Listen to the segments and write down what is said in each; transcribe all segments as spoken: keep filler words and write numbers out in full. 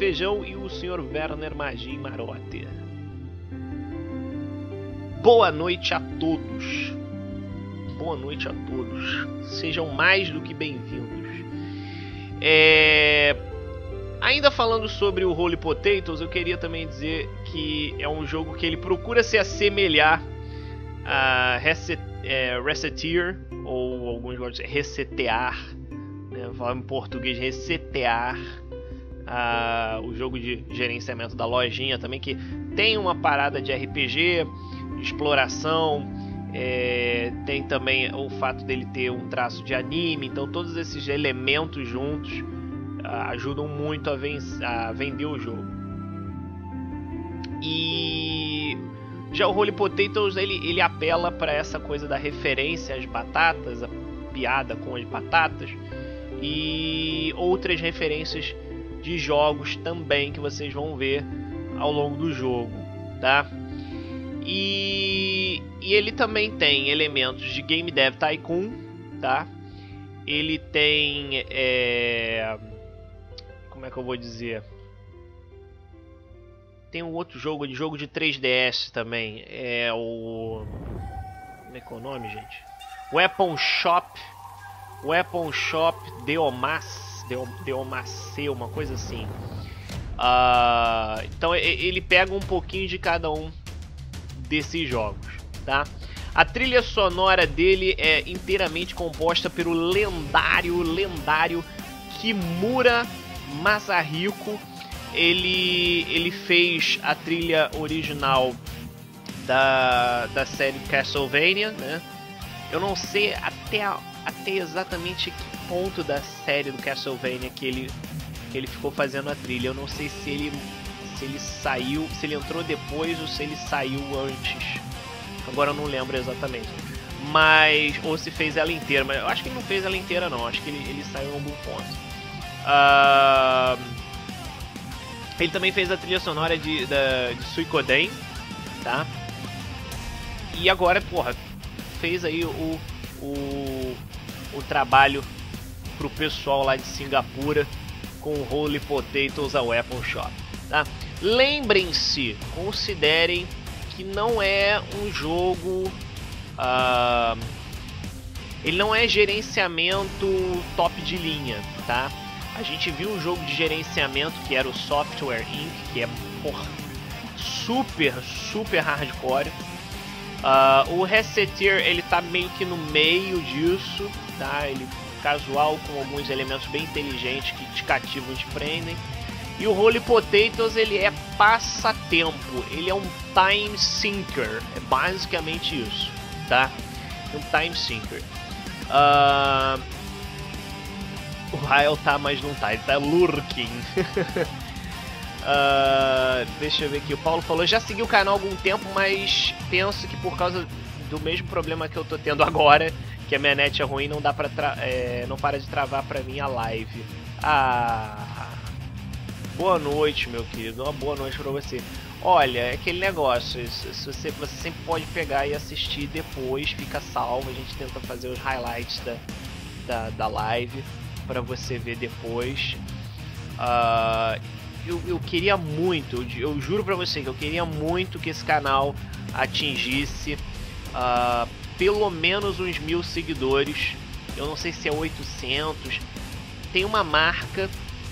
Feijão e o senhor Werner Magin Marote. Boa noite a todos. Boa noite a todos. Sejam mais do que bem-vindos. É... Ainda falando sobre o Holy Potatoes, eu queria também dizer que é um jogo que ele procura se assemelhar a Reset, é, Resetear, ou alguns gostam de resetear, né? Falar em português, resetear a, o jogo de gerenciamento da lojinha também, que tem uma parada de R P G, de exploração, é, tem também o fato dele ter um traço de anime, então todos esses elementos juntos ajudam muito a, a vender o jogo. E já o Holy Potatoes ele, ele apela para essa coisa da referência às batatas, a piada com as batatas e outras referências de jogos também que vocês vão ver ao longo do jogo, tá? E, e ele também tem elementos de Game Dev Tycoon, tá? Ele tem é... como é que eu vou dizer? Tem um outro jogo, de jogo de três D S também. É o... Como é que é o nome, gente? Weapon Shop. Weapon Shop Deomas. Deomacê, uma coisa assim. Uh, então ele pega um pouquinho de cada um desses jogos, tá? A trilha sonora dele é inteiramente composta pelo lendário, lendário Kimura Masahiko. Ele, ele fez a trilha original da, da série Castlevania, né? Eu não sei até, até exatamente que ponto da série do Castlevania que ele, que ele ficou fazendo a trilha. Eu não sei se ele, se ele saiu, se ele entrou depois ou se ele saiu antes. Agora eu não lembro exatamente. Mas, ou se fez ela inteira, mas eu acho que ele não fez ela inteira não, acho que ele, ele saiu em algum ponto. Uh, ele também fez a trilha sonora de, da, de Suikoden, tá? E agora, porra, fez aí o, o, o trabalho pro pessoal lá de Singapura com o Holy Potatoes a Weapon Shop, tá? Lembrem-se, considerem que não é um jogo... Uh, ele não é gerenciamento top de linha, tá? A gente viu um jogo de gerenciamento que era o Software Incorporated, que é porra, super, super hardcore. Uh, o Resetear, ele tá meio que no meio disso, tá? Ele é casual com alguns elementos bem inteligentes que te cativam e te prendem. E o Holy Potatoes, ele é passatempo, ele é um time sinker, é basicamente isso, tá? Um time sinker. Uh, o Rael tá, mas não tá, ele tá lurking. uh, deixa eu ver aqui, o Paulo falou, já segui o canal há algum tempo, mas penso que por causa do mesmo problema que eu tô tendo agora, que a minha net é ruim, não dá pra é, não para de travar pra mim a live. Ah, boa noite, meu querido, uma boa noite pra você. Olha, é aquele negócio, se você, você sempre pode pegar e assistir depois, fica salvo, a gente tenta fazer os highlights da, da, da live pra você ver depois. Uh, eu, eu queria muito, eu, eu juro pra você que eu queria muito que esse canal atingisse uh, pelo menos uns mil seguidores. Eu não sei se é oitocentos. Tem uma marca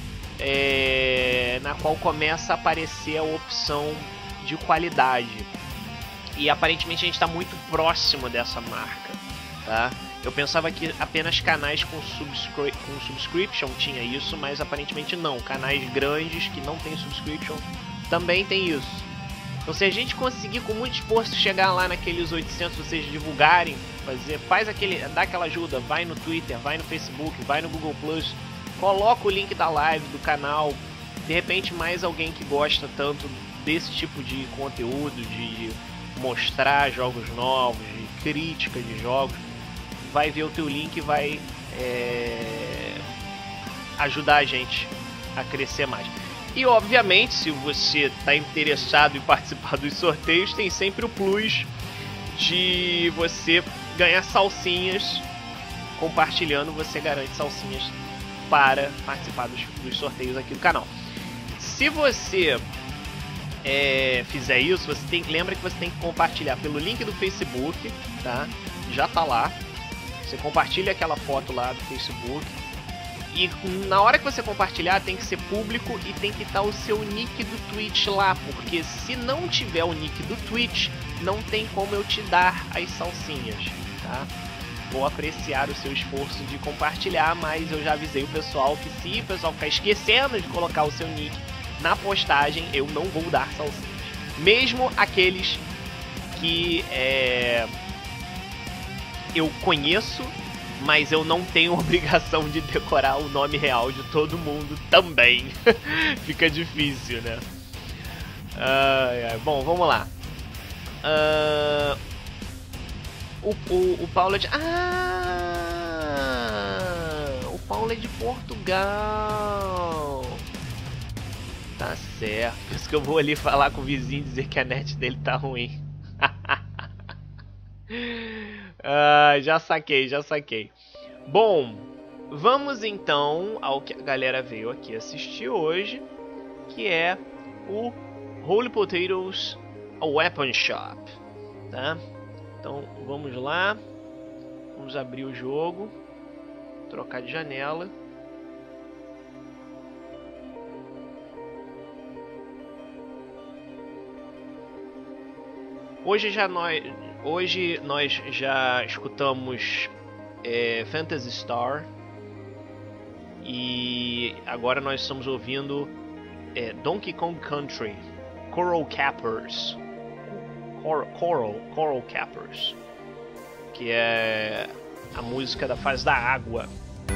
é, na qual começa a aparecer a opção de qualidade. E aparentemente a gente está muito próximo dessa marca, tá? Eu pensava que apenas canais com, subscri com subscription tinha isso, mas aparentemente não. Canais grandes que não tem subscription também tem isso. Então se a gente conseguir com muito esforço chegar lá naqueles oitocentos, vocês divulgarem, fazer, faz aquele, dá aquela ajuda, vai no Twitter, vai no Facebook, vai no Google Plus, coloca o link da live, do canal, de repente mais alguém que gosta tanto desse tipo de conteúdo, de mostrar jogos novos, de crítica de jogos, vai ver o teu link e vai é, ajudar a gente a crescer mais. E obviamente, se você está interessado em participar dos sorteios, tem sempre o plus de você ganhar salsinhas. Compartilhando, você garante salsinhas para participar dos, dos sorteios aqui do canal. se você é, fizer isso, você tem, lembra que você tem que compartilhar pelo link do Facebook, tá? Já tá lá. Você compartilha aquela foto lá do Facebook. E na hora que você compartilhar tem que ser público e tem que estar o seu nick do Twitch lá, porque se não tiver o nick do Twitch, não tem como eu te dar as salsinhas, tá? Vou apreciar o seu esforço de compartilhar, mas eu já avisei o pessoal que se o pessoal ficar esquecendo de colocar o seu nick na postagem, eu não vou dar salsinhas. Mesmo aqueles que é, eu conheço, mas eu não tenho obrigação de decorar o nome real de todo mundo também. Fica difícil, né? Uh, bom, vamos lá. Uh, o, o, o Paulo é de... Ah! O Paulo é de Portugal. Tá certo. Por isso que eu vou ali falar com o vizinho e dizer que a net dele tá ruim. Ah, já saquei, já saquei. Bom, vamos então ao que a galera veio aqui assistir hoje, que é o Holy Potatoes a Weapon Shop, tá? Então vamos lá, vamos abrir o jogo, trocar de janela. Hoje já nós Hoje nós já escutamos é, Phantasy Star e agora nós estamos ouvindo é, Donkey Kong Country, Coral Cappers, Cor Coral, Coral Cappers, que é a música da fase da água.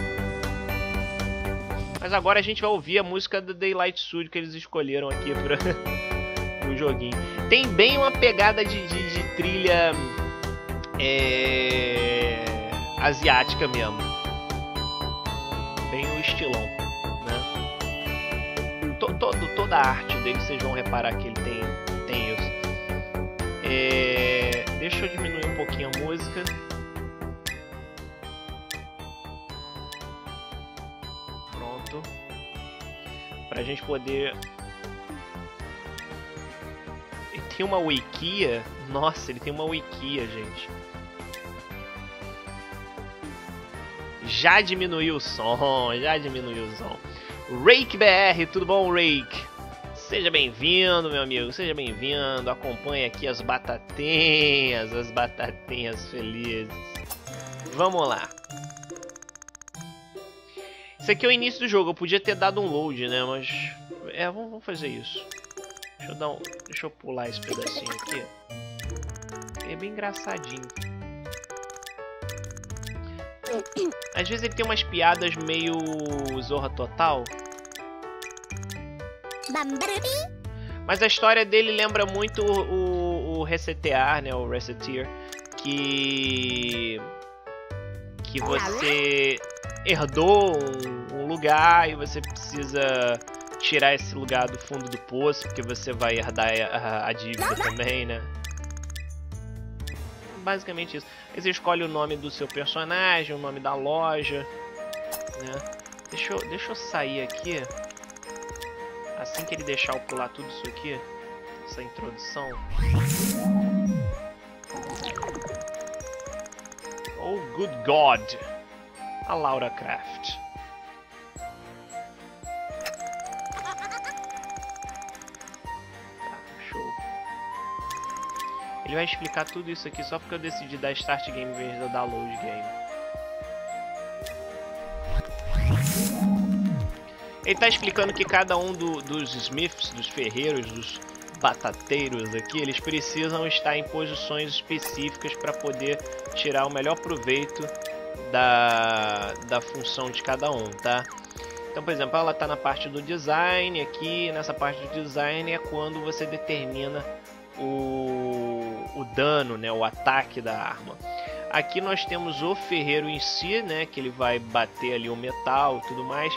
Mas agora a gente vai ouvir a música da Daylight Studio que eles escolheram aqui para o joguinho. Tem bem uma pegada de, de, de trilha é, asiática mesmo. Bem o estilão, né? To, todo, toda a arte dele, vocês vão reparar que ele tem, tem isso. É, deixa eu diminuir um pouquinho a música. Pronto. Pra gente poder... Tem uma wikia. Nossa, ele tem uma wikia, gente. Já diminuiu o som, já diminuiu o som. Rake B R, tudo bom, Rake? Seja bem-vindo, meu amigo, seja bem-vindo. Acompanhe aqui as batatinhas, as batatinhas felizes. Vamos lá. Isso aqui é o início do jogo. Eu podia ter dado um load, né? Mas é, vamos fazer isso. Deixa eu, dar um, deixa eu pular esse pedacinho aqui. É bem engraçadinho. Às vezes ele tem umas piadas meio Zorra Total. Mas a história dele lembra muito o, o Resetear, né? O Resetear. Que... Que você herdou um, um lugar e você precisa... tirar esse lugar do fundo do poço, porque você vai herdar a, a dívida também, né? Basicamente isso. Aí você escolhe o nome do seu personagem, o nome da loja, né? Deixa eu, deixa eu sair aqui. Assim que ele deixar eu pular tudo isso aqui, essa introdução. Oh, good God! A Laura Croft. Ele vai explicar tudo isso aqui só porque eu decidi dar Start Game em vez de eu dar Load Game. Ele está explicando que cada um do, dos Smiths, dos ferreiros, dos batateiros aqui, eles precisam estar em posições específicas para poder tirar o melhor proveito da, da função de cada um, tá? Então, por exemplo, ela está na parte do design aqui. Nessa parte do design é quando você determina o, o dano, né, o ataque da arma. Aqui nós temos o ferreiro em si, né, que ele vai bater ali o metal e tudo mais.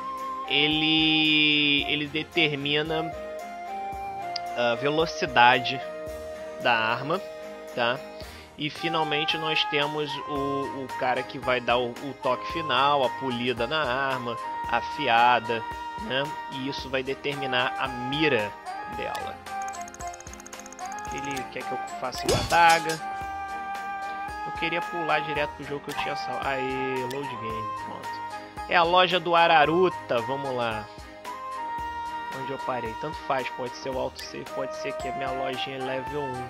Ele, ele determina a velocidade da arma, tá? E finalmente nós temos o, o cara que vai dar o, o toque final, a polida na arma, afiada, né? E isso vai determinar a mira dela. Ele quer que eu faça uma adaga. Eu queria pular direto pro jogo que eu tinha salvo. Aí, load game, pronto. É a loja do Araruta, vamos lá. Onde eu parei? Tanto faz, pode ser o autosave, pode ser que a minha lojinha level um.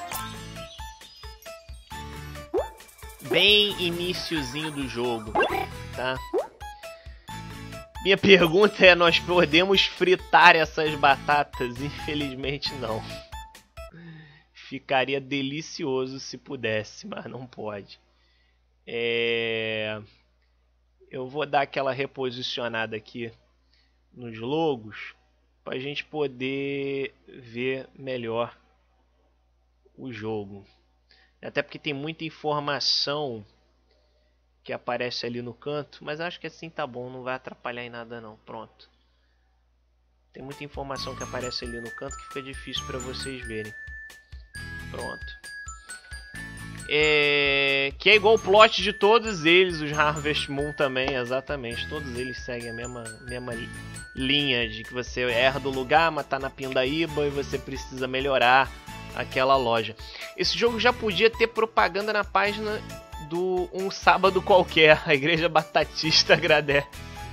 Bem iniciozinho do jogo, tá? Minha pergunta é, nós podemos fritar essas batatas? Infelizmente não. Ficaria delicioso se pudesse, mas não pode. É... Eu vou dar aquela reposicionada aqui nos logos para a gente poder ver melhor o jogo. Até porque tem muita informação que aparece ali no canto, mas acho que assim tá bom, não vai atrapalhar em nada não. Pronto. Tem muita informação que aparece ali no canto que fica difícil para vocês verem. Pronto. É... Que é igual o plot de todos eles, os Harvest Moon também, exatamente. Todos eles seguem a mesma, mesma linha de que você erra do lugar, mas tá na pindaíba e você precisa melhorar aquela loja. Esse jogo já podia ter propaganda na página do Um Sábado Qualquer. A Igreja Batatista agradece.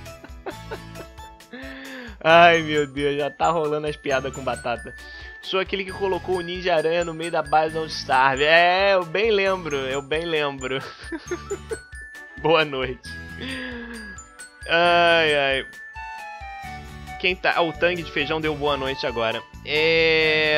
Ai meu Deus, já tá rolando as piadas com batata. Sou aquele que colocou o Ninja Aranha no meio da base Don't Starve. É, eu bem lembro, eu bem lembro. Boa noite. Ai, ai. Quem tá... Ah, o Tangue de Feijão deu boa noite agora. É...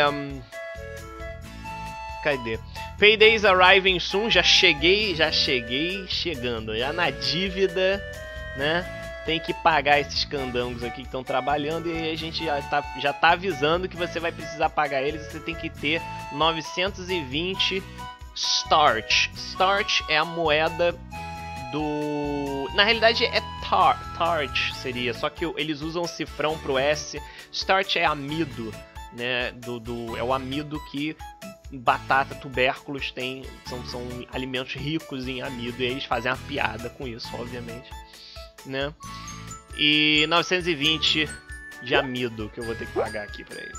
Cadê? Payday's arriving soon. Já cheguei, já cheguei chegando. Já na dívida, né? Tem que pagar esses candangos aqui que estão trabalhando e a gente já tá, já tá avisando que você vai precisar pagar eles. Você tem que ter novecentos e vinte Starch. Starch é a moeda do... Na realidade é tar, Tarch seria, só que eles usam o cifrão pro S. Starch é amido, né? Do, do, é o amido que batata, tubérculos tem, são, são alimentos ricos em amido e eles fazem uma piada com isso, obviamente. Né? E novecentos e vinte de amido que eu vou ter que pagar aqui pra eles.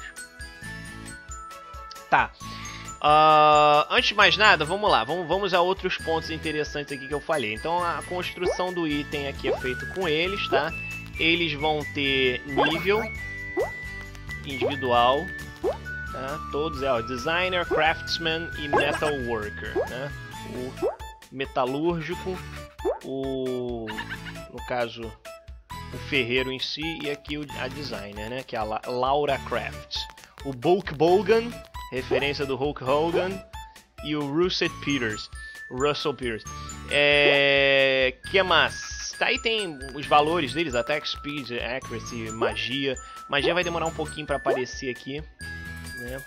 Tá. Uh, antes de mais nada, vamos lá. Vamos, vamos a outros pontos interessantes aqui que eu falei. Então a construção do item aqui é feita com eles, tá? Eles vão ter nível individual, tá? Todos é ó, designer, craftsman e metalworker, né? O metalúrgico, o no caso o ferreiro em si e aqui a designer, né, que é a Laura Craft. O Bulk Bogan, referência do Hulk Hogan, e o Russell Peters. Russell Peters. É... que mais? Tá, aí tem os valores deles, attack speed, accuracy, magia. Magia vai demorar um pouquinho para aparecer aqui, né?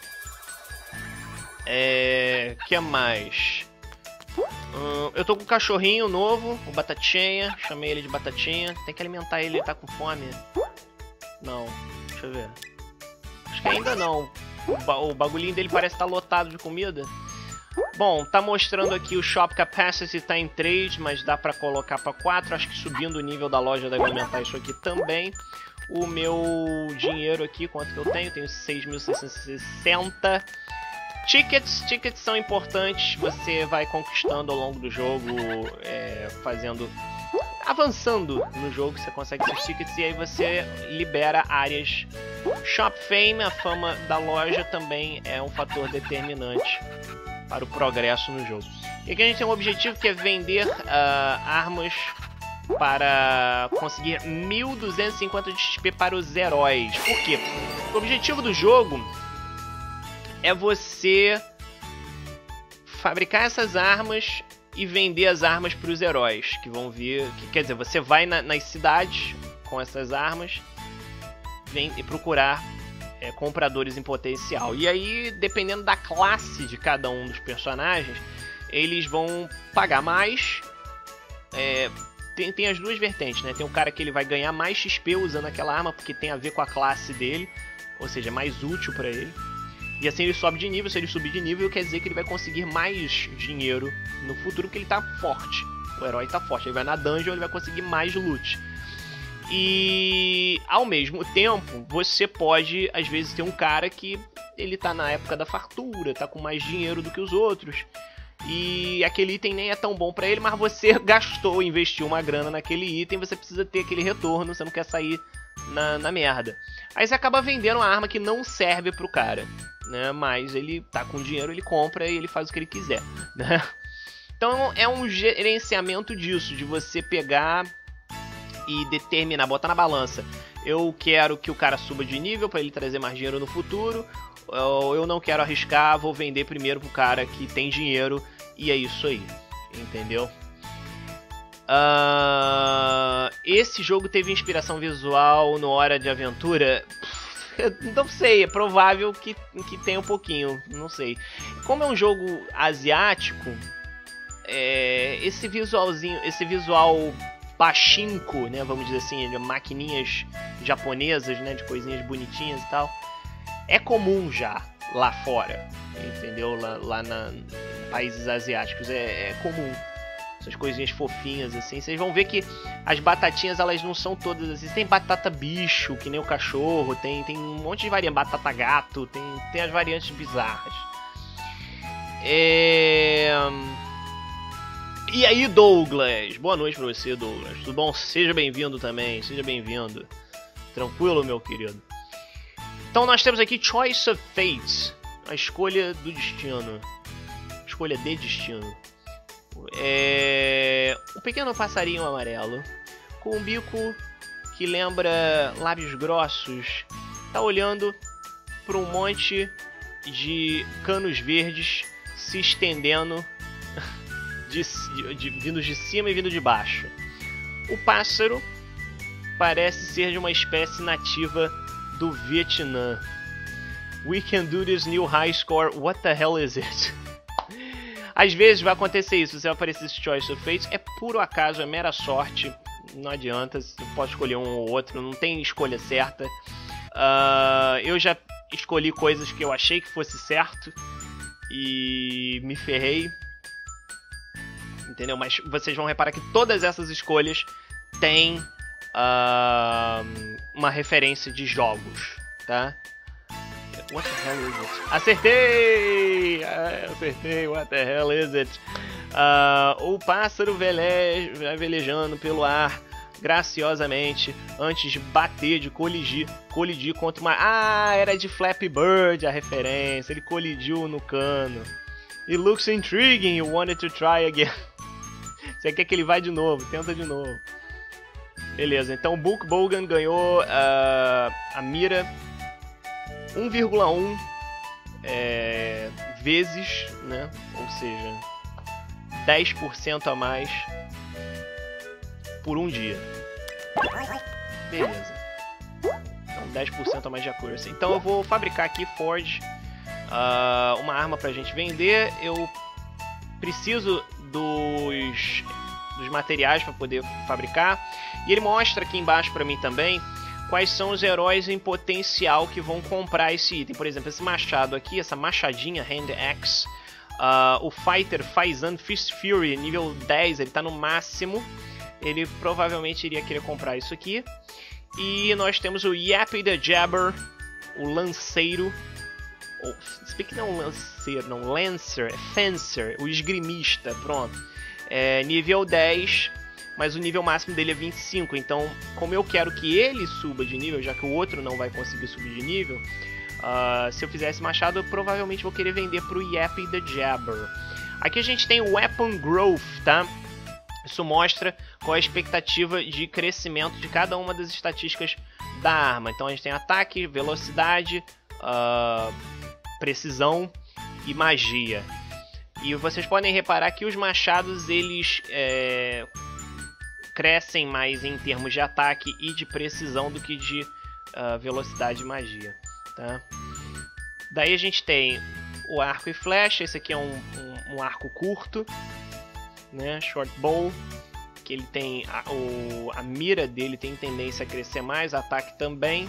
É... que mais? Hum, eu tô com um cachorrinho novo, o Batatinha, chamei ele de Batatinha. Tem que alimentar ele, ele tá com fome? Não, deixa eu ver. Acho que ainda não. O, ba o bagulhinho dele parece estar tá lotado de comida. Bom, tá mostrando aqui o Shop Capacity tá em três, mas dá pra colocar pra quatro. Acho que subindo o nível da loja deve aumentar isso aqui também. O meu dinheiro aqui, quanto que eu tenho? Tenho seis mil seiscentos e sessenta. Tickets, tickets são importantes, você vai conquistando ao longo do jogo, é, fazendo, avançando no jogo, você consegue esses tickets e aí você libera áreas. Shop Fame, a fama da loja, também é um fator determinante para o progresso no jogo. E aqui a gente tem um objetivo que é vender uh, armas para conseguir mil duzentos e cinquenta de X P para os heróis. Por quê? O objetivo do jogo é você fabricar essas armas e vender as armas para os heróis que vão vir. Que, quer dizer, você vai na, nas cidades com essas armas vem, e procurar é, compradores em potencial. E aí, dependendo da classe de cada um dos personagens, eles vão pagar mais. É, tem, tem as duas vertentes, né? Tem o cara que ele vai ganhar mais X P usando aquela arma porque tem a ver com a classe dele, ou seja, é mais útil para ele. E assim ele sobe de nível. Se ele subir de nível, quer dizer que ele vai conseguir mais dinheiro no futuro, porque ele tá forte. O herói tá forte. Ele vai na dungeon, ele vai conseguir mais loot. E ao mesmo tempo, você pode às vezes ter um cara que ele tá na época da fartura, tá com mais dinheiro do que os outros, e aquele item nem é tão bom pra ele, mas você gastou, investiu uma grana naquele item, você precisa ter aquele retorno, você não quer sair na, na merda. Aí você acaba vendendo uma arma que não serve pro cara, né? Mas ele tá com dinheiro, ele compra e ele faz o que ele quiser, né? Então é um gerenciamento disso, de você pegar e determinar, botar na balança. Eu quero que o cara suba de nível para ele trazer mais dinheiro no futuro, ou eu não quero arriscar, vou vender primeiro pro cara que tem dinheiro, e é isso aí, entendeu? Uh, esse jogo teve inspiração visual no Hora de Aventura? Eu não sei, é provável que, que tenha um pouquinho, não sei. Como é um jogo asiático, é, esse visualzinho, esse visual pachinko, né, vamos dizer assim, de maquininhas japonesas, né, de coisinhas bonitinhas e tal, é comum já lá fora, entendeu? Lá, lá na, em países asiáticos é, é comum. Essas coisinhas fofinhas assim, vocês vão ver que as batatinhas elas não são todas assim. Tem batata bicho, que nem o cachorro, tem, tem um monte de variante, batata gato, tem, tem as variantes bizarras. É... E aí, Douglas? Boa noite pra você, Douglas. Tudo bom? Seja bem-vindo também, seja bem-vindo. Tranquilo, meu querido? Então nós temos aqui Choice of Fate, a escolha do destino. Escolha de destino. É... Um pequeno passarinho amarelo, com um bico que lembra lábios grossos, tá olhando para um monte de canos verdes se estendendo, de, de, de, vindo de cima e vindo de baixo. O pássaro parece ser de uma espécie nativa do Vietnã. We can do this new high score. What the hell is it? Às vezes vai acontecer isso, você vai aparecer esse Choice of Fate, é puro acaso, é mera sorte, não adianta, você pode escolher um ou outro, não tem escolha certa. Uh, eu já escolhi coisas que eu achei que fosse certo e me ferrei, entendeu? Mas vocês vão reparar que todas essas escolhas têm uh, uma referência de jogos, tá? What the hell is it? Acertei! Ah, acertei, what the hell is it? Uh, o pássaro vele... velejando pelo ar graciosamente antes de bater, de colidir, colidir contra uma... Ah, era de Flappy Bird a referência, ele colidiu no cano. It looks intriguing, you wanted to try again. Você quer que ele vá de novo, tenta de novo. Beleza, então o Book Bogan ganhou uh, a mira um vírgula um é, vezes, né? Ou seja, dez por cento a mais por um dia. Beleza. Então dez por cento a mais de accuracy. Então eu vou fabricar aqui, Forge, uh, uma arma pra gente vender. Eu preciso dos, dos materiais para poder fabricar. E ele mostra aqui embaixo pra mim também quais são os heróis em potencial que vão comprar esse item. Por exemplo, esse machado aqui, essa machadinha, Hand Axe, uh, o Fighter Faizan Fist Fury, nível dez, ele está no máximo. Ele provavelmente iria querer comprar isso aqui. E nós temos o Yappy the Jabber, o Lanceiro. Oh, speak não Lanceiro, não, Lancer, Fencer, o Esgrimista, pronto. É, nível dez. Mas o nível máximo dele é vinte e cinco, então como eu quero que ele suba de nível, já que o outro não vai conseguir subir de nível, uh, se eu fizer esse machado, eu provavelmente vou querer vender para o Yappy the Jabber. Aqui a gente tem o Weapon Growth, tá? Isso mostra qual é a expectativa de crescimento de cada uma das estatísticas da arma. Então a gente tem ataque, velocidade, uh, precisão e magia. E vocês podem reparar que os machados, eles... É, crescem mais em termos de ataque e de precisão do que de uh, velocidade e magia, tá? Daí a gente tem o arco e flecha. Esse aqui é um, um, um arco curto, né? Short bow, que ele tem a, o, a mira dele tem tendência a crescer mais, ataque também,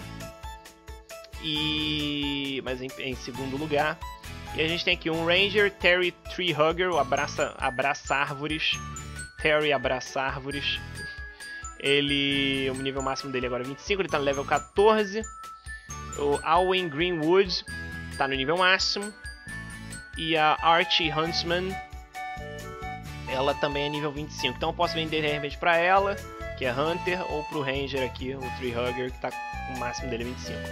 e mas em, em segundo lugar. E a gente tem aqui um Ranger, Terry Tree Hugger, o abraça, abraça árvores. Terry abraça árvores. Ele, o nível máximo dele agora é vinte e cinco, ele tá no level quatorze. O Alwyn Greenwood tá no nível máximo. E a Archie Huntsman, ela também é nível vinte e cinco. Então eu posso vender de repente pra ela, que é Hunter, ou pro Ranger aqui, o Tree Hugger, que tá com o máximo dele vinte e cinco.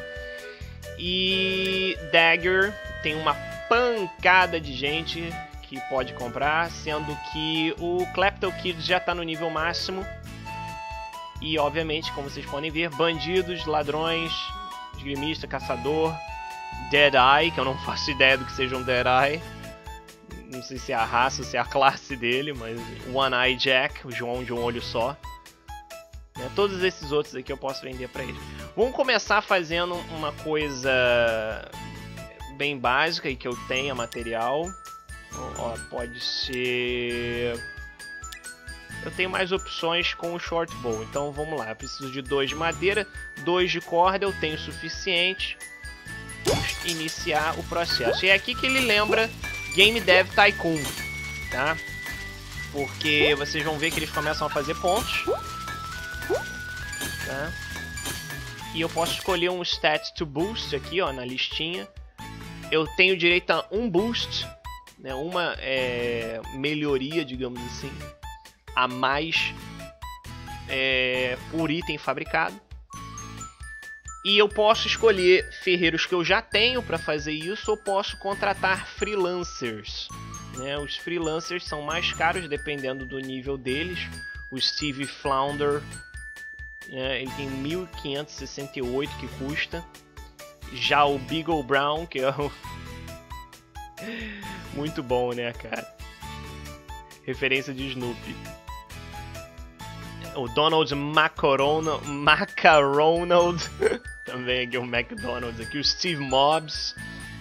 E Dagger tem uma pancada de gente que pode comprar, sendo que o Klepto Kid já tá no nível máximo. E obviamente, como vocês podem ver, bandidos, ladrões, esgrimista, caçador, Deadeye, que eu não faço ideia do que seja um Deadeye. Não sei se é a raça ou se é a classe dele, mas One Eye Jack, o João de um olho só. Né? Todos esses outros aqui eu posso vender pra ele. Vamos começar fazendo uma coisa bem básica e que eu tenha material. Ó, pode ser... Eu tenho mais opções com o short bow, então vamos lá. Eu preciso de dois de madeira, dois de corda, eu tenho o suficiente. Vamos iniciar o processo. E é aqui que ele lembra Game Dev Tycoon, tá? Porque vocês vão ver que eles começam a fazer pontos, tá? E eu posso escolher um stat to boost aqui, ó, na listinha. Eu tenho direito a um boost, né? Uma é, melhoria, digamos assim, a mais é, por item fabricado. E eu posso escolher ferreiros que eu já tenho para fazer isso, ou posso contratar freelancers. Né? Os freelancers são mais caros dependendo do nível deles. O Steve Flounder, né, ele tem mil quinhentos e sessenta e oito que custa. Já o Beagle Brown, que é o... muito bom, né, cara? Referência de Snoopy. O Donald Macaronald, Macaronald também aqui o McDonald's aqui, o Steve Mobs,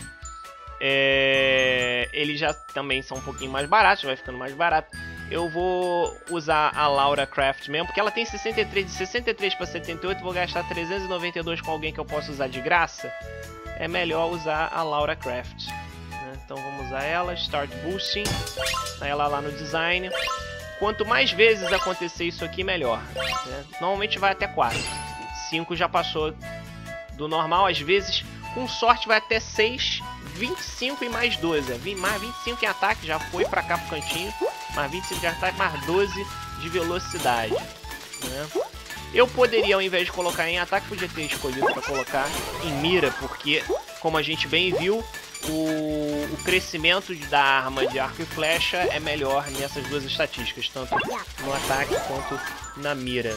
é, eles já também são um pouquinho mais baratos, vai ficando mais barato. Eu vou usar a Laura Craft mesmo, porque ela tem sessenta e três, de sessenta e três para setenta e oito, vou gastar trezentos e noventa e dois com alguém que eu posso usar de graça. É melhor usar a Laura Craft, né? Então vamos usar ela, Start Boosting, ela lá no design. Quanto mais vezes acontecer isso aqui, melhor. Né? Normalmente vai até quatro. cinco já passou do normal. Às vezes, com sorte, vai até seis. vinte e cinco e mais doze. Mais vinte e cinco em ataque, já foi pra cá pro cantinho. Mais vinte e cinco de ataque, mais doze de velocidade. Né? Eu poderia, ao invés de colocar em ataque, podia ter escolhido para colocar em mira. Porque, como a gente bem viu, O, o crescimento da arma de arco e flecha é melhor nessas duas estatísticas, tanto no ataque quanto na mira.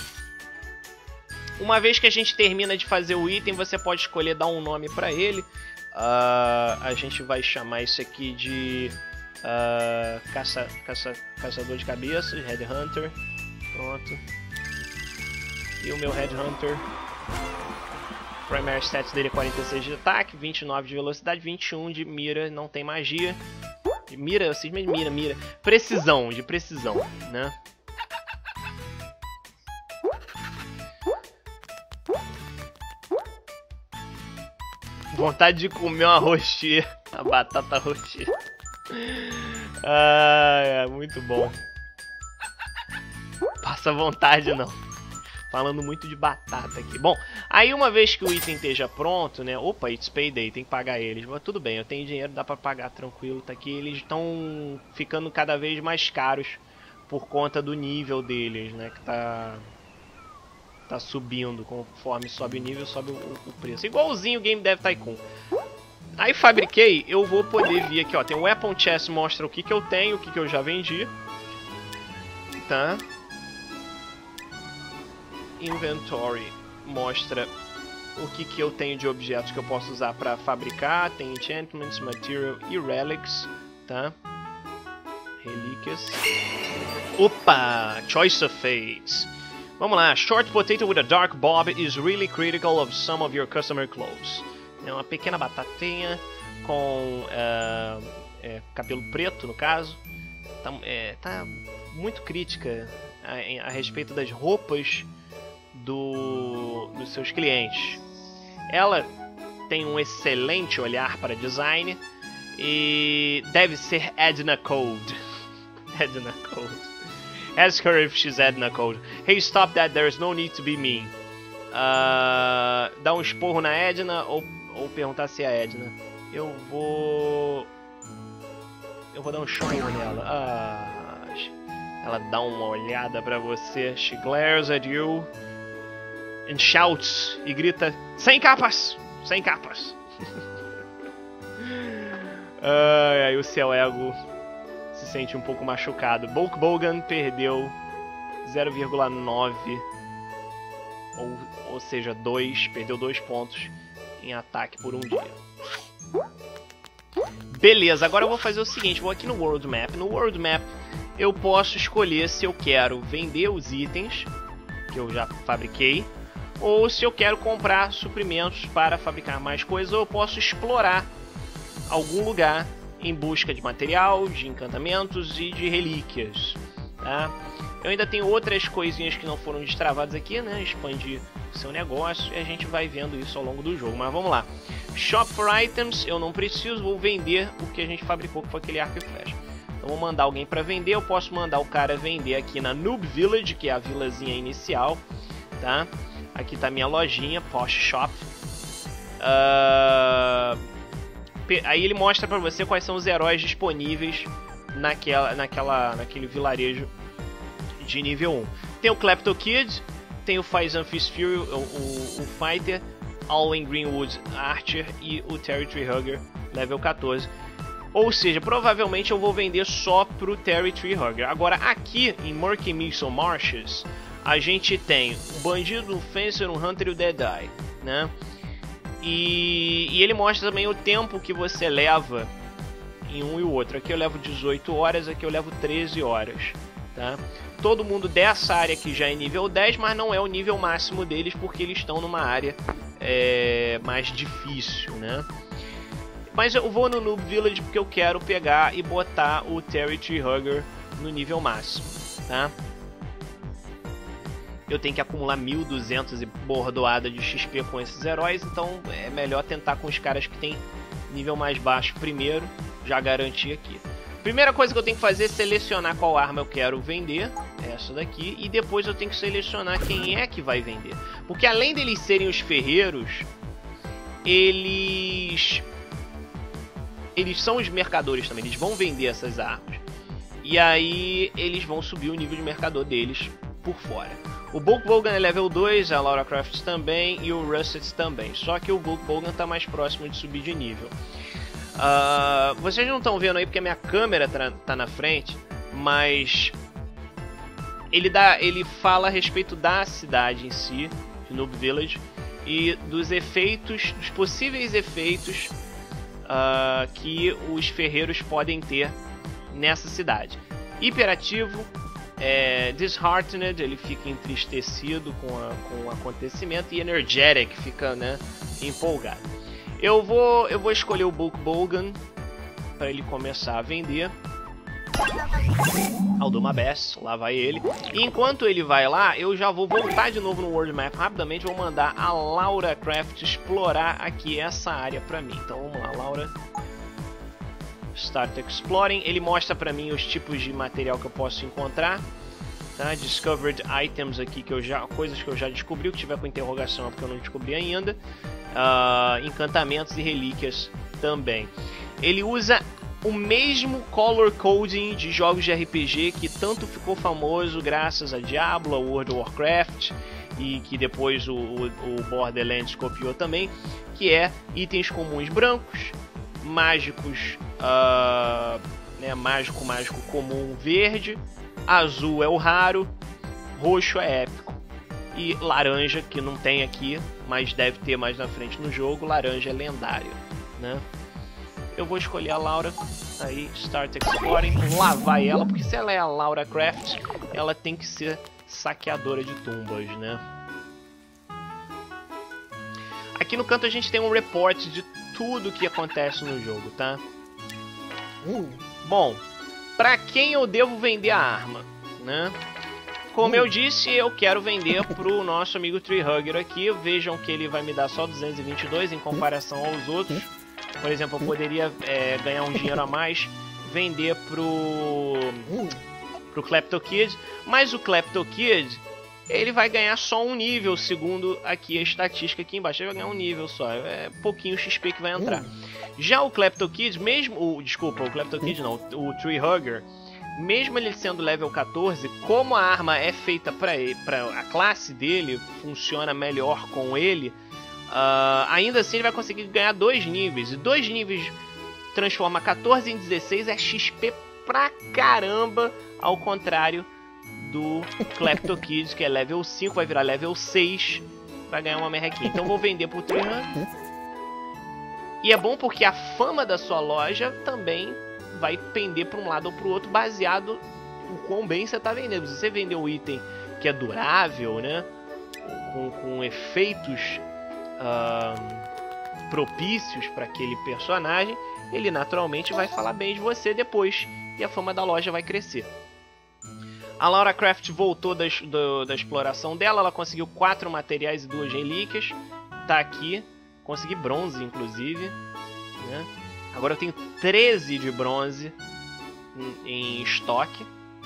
Uma vez que a gente termina de fazer o item, você pode escolher dar um nome para ele. Uh, a gente vai chamar isso aqui de uh, caça, caça, caçador de cabeças, Headhunter. Pronto. E o meu Headhunter, Primary Stats dele é quarenta e seis de ataque, vinte e nove de velocidade, vinte e um de mira, não tem magia. De mira, vocês me mira, mira. Precisão, de precisão, né? Vontade de comer uma rocher, a batata rocher. Ah, é muito bom. Passa vontade não. Falando muito de batata aqui. Bom, aí uma vez que o item esteja pronto, né? Opa, it's payday, tem que pagar eles. Mas tudo bem, eu tenho dinheiro, dá pra pagar tranquilo. Tá aqui, eles estão ficando cada vez mais caros por conta do nível deles, né? Que tá, tá subindo. Conforme sobe o nível, sobe o, o preço. Igualzinho o Game Dev Tycoon. Aí fabriquei, eu vou poder vir aqui, ó. Tem o Weapon Chest, mostra o que, que eu tenho, o que, que eu já vendi. Tá? Inventory mostra o que, que eu tenho de objetos que eu posso usar para fabricar. Tem enchantments, material e relics, tá? Relíquias. Opa! Choice of Fates. Vamos lá. Short potato with a dark bob is really critical of some of your customer clothes. É uma pequena batatinha com uh, é, cabelo preto, no caso. Tá, é, tá muito crítica a, a respeito das roupas Do, dos seus clientes. Ela tem um excelente olhar para design e deve ser Edna Code. Edna Code. Ask her if she's Edna Code. Hey, stop that, there's no need to be mean. Uh, dá um esporro na Edna ou, ou perguntar se é a Edna. Eu vou... Eu vou dar um esporro nela. Ah, ela dá uma olhada pra você. She glares at you. And shouts. E grita, sem capas! Sem capas! Ai, aí o seu ego se sente um pouco machucado. Bulk Bogan perdeu zero vírgula nove, ou, ou seja, dois, perdeu dois pontos em ataque por um dia. Beleza, agora eu vou fazer o seguinte, vou aqui no World Map. No World Map eu posso escolher se eu quero vender os itens que eu já fabriquei, ou se eu quero comprar suprimentos para fabricar mais coisas, ou eu posso explorar algum lugar em busca de material, de encantamentos e de relíquias, tá? Eu ainda tenho outras coisinhas que não foram destravadas aqui, né? Expandir o seu negócio e a gente vai vendo isso ao longo do jogo. Mas vamos lá. Shop for items, eu não preciso, vou vender o que a gente fabricou, que foi aquele arco e flecha. Então vou mandar alguém para vender, eu posso mandar o cara vender aqui na Noob Village, que é a vilazinha inicial, tá? Aqui tá minha lojinha, Posh Shop. Uh... Aí ele mostra pra você quais são os heróis disponíveis naquela, naquela, naquele vilarejo de nível um. Tem o Klepto Kid, tem o Faizan Fist Fury, o, o, o Fighter, Alwyn Greenwood Archer e o Territory Hugger level quatorze. Ou seja, provavelmente eu vou vender só pro Territory Hugger. Agora aqui em Murky Missile Marshes a gente tem o Bandido, o Fencer, o Hunter e o Deadeye, né? E, e ele mostra também o tempo que você leva em um e o outro. Aqui eu levo dezoito horas, aqui eu levo treze horas, tá? Todo mundo dessa área aqui já é nível dez, mas não é o nível máximo deles, porque eles estão numa área é, mais difícil, né? Mas eu vou no Noob Village porque eu quero pegar e botar o Territory Hugger no nível máximo, tá? Eu tenho que acumular mil e duzentos e bordoada de X P com esses heróis, então é melhor tentar com os caras que tem nível mais baixo primeiro, já garantir aqui. Primeira coisa que eu tenho que fazer é selecionar qual arma eu quero vender, essa daqui, e depois eu tenho que selecionar quem é que vai vender. Porque além deles serem os ferreiros, eles... eles são os mercadores também, eles vão vender essas armas. E aí eles vão subir o nível de mercador deles por fora. O Bulk Bogan é level dois, a Laura Croft também e o Russet também. Só que o Bulk Bogan está mais próximo de subir de nível. Uh, vocês não estão vendo aí porque a minha câmera tá na frente, mas ele, dá, ele fala a respeito da cidade em si, de Noob Village, e dos efeitos, dos possíveis efeitos uh, que os ferreiros podem ter nessa cidade. Hiperativo. É, disheartened, ele fica entristecido com, a, com o acontecimento, e energetic, fica, né, empolgado. Eu vou, eu vou escolher o Bulk Bogan para ele começar a vender. Alduma Bass, lá vai ele. E enquanto ele vai lá, eu já vou voltar de novo no World Map rapidamente. Vou mandar a Laura Craft explorar aqui essa área para mim. Então vamos lá, Laura. Start Exploring, ele mostra pra mim os tipos de material que eu posso encontrar, tá? Discovered items aqui, que eu já, coisas que eu já descobri, o que tiver com interrogação é porque eu não descobri ainda. Uh, encantamentos e relíquias também. Ele usa o mesmo color coding de jogos de R P G que tanto ficou famoso graças a Diablo, a World of Warcraft, e que depois o, o, o Borderlands copiou também, que é itens comuns brancos, mágicos, uh, né, mágico, mágico comum verde, azul é o raro, roxo é épico, e laranja, que não tem aqui, mas deve ter mais na frente no jogo, laranja é lendário, né? Eu vou escolher a Laura, aí Start Exploring, lá vai ela, porque se ela é a Laura Craft, ela tem que ser saqueadora de tumbas, né? Aqui no canto a gente tem um report de tudo que acontece no jogo, tá? Uh, bom, pra quem eu devo vender a arma, né? Como uh. eu disse, eu quero vender pro nosso amigo Tree Hugger aqui. Vejam que ele vai me dar só duzentos e vinte e dois em comparação aos outros. Por exemplo, eu poderia é, ganhar um dinheiro a mais, vender pro... pro Klepto Kid, mas o Klepto Kid, ele vai ganhar só um nível, segundo aqui a estatística aqui embaixo, ele vai ganhar um nível só, é pouquinho X P que vai entrar. Já o Klepto Kid, mesmo, o, desculpa, o Klepto Kid não, o Tree Hugger, mesmo ele sendo level quatorze, como a arma é feita para a classe dele, funciona melhor com ele, uh, ainda assim ele vai conseguir ganhar dois níveis. E dois níveis transforma quatorze em dezesseis, é X P pra caramba, ao contrário do Klepto Kid, que é level cinco, vai virar level seis, vai ganhar uma merrequinha. Então vou vender pro Tree Hugger. E é bom porque a fama da sua loja também vai pender para um lado ou para o outro, baseado em quão bem você está vendendo. Se você vender um item que é durável, né, com, com efeitos uh, propícios para aquele personagem, ele naturalmente vai falar bem de você depois e a fama da loja vai crescer. A Laura Croft voltou da, do, da exploração dela, ela conseguiu quatro materiais e duas relíquias, tá aqui, consegui bronze inclusive, né? Agora eu tenho treze de bronze em, em estoque.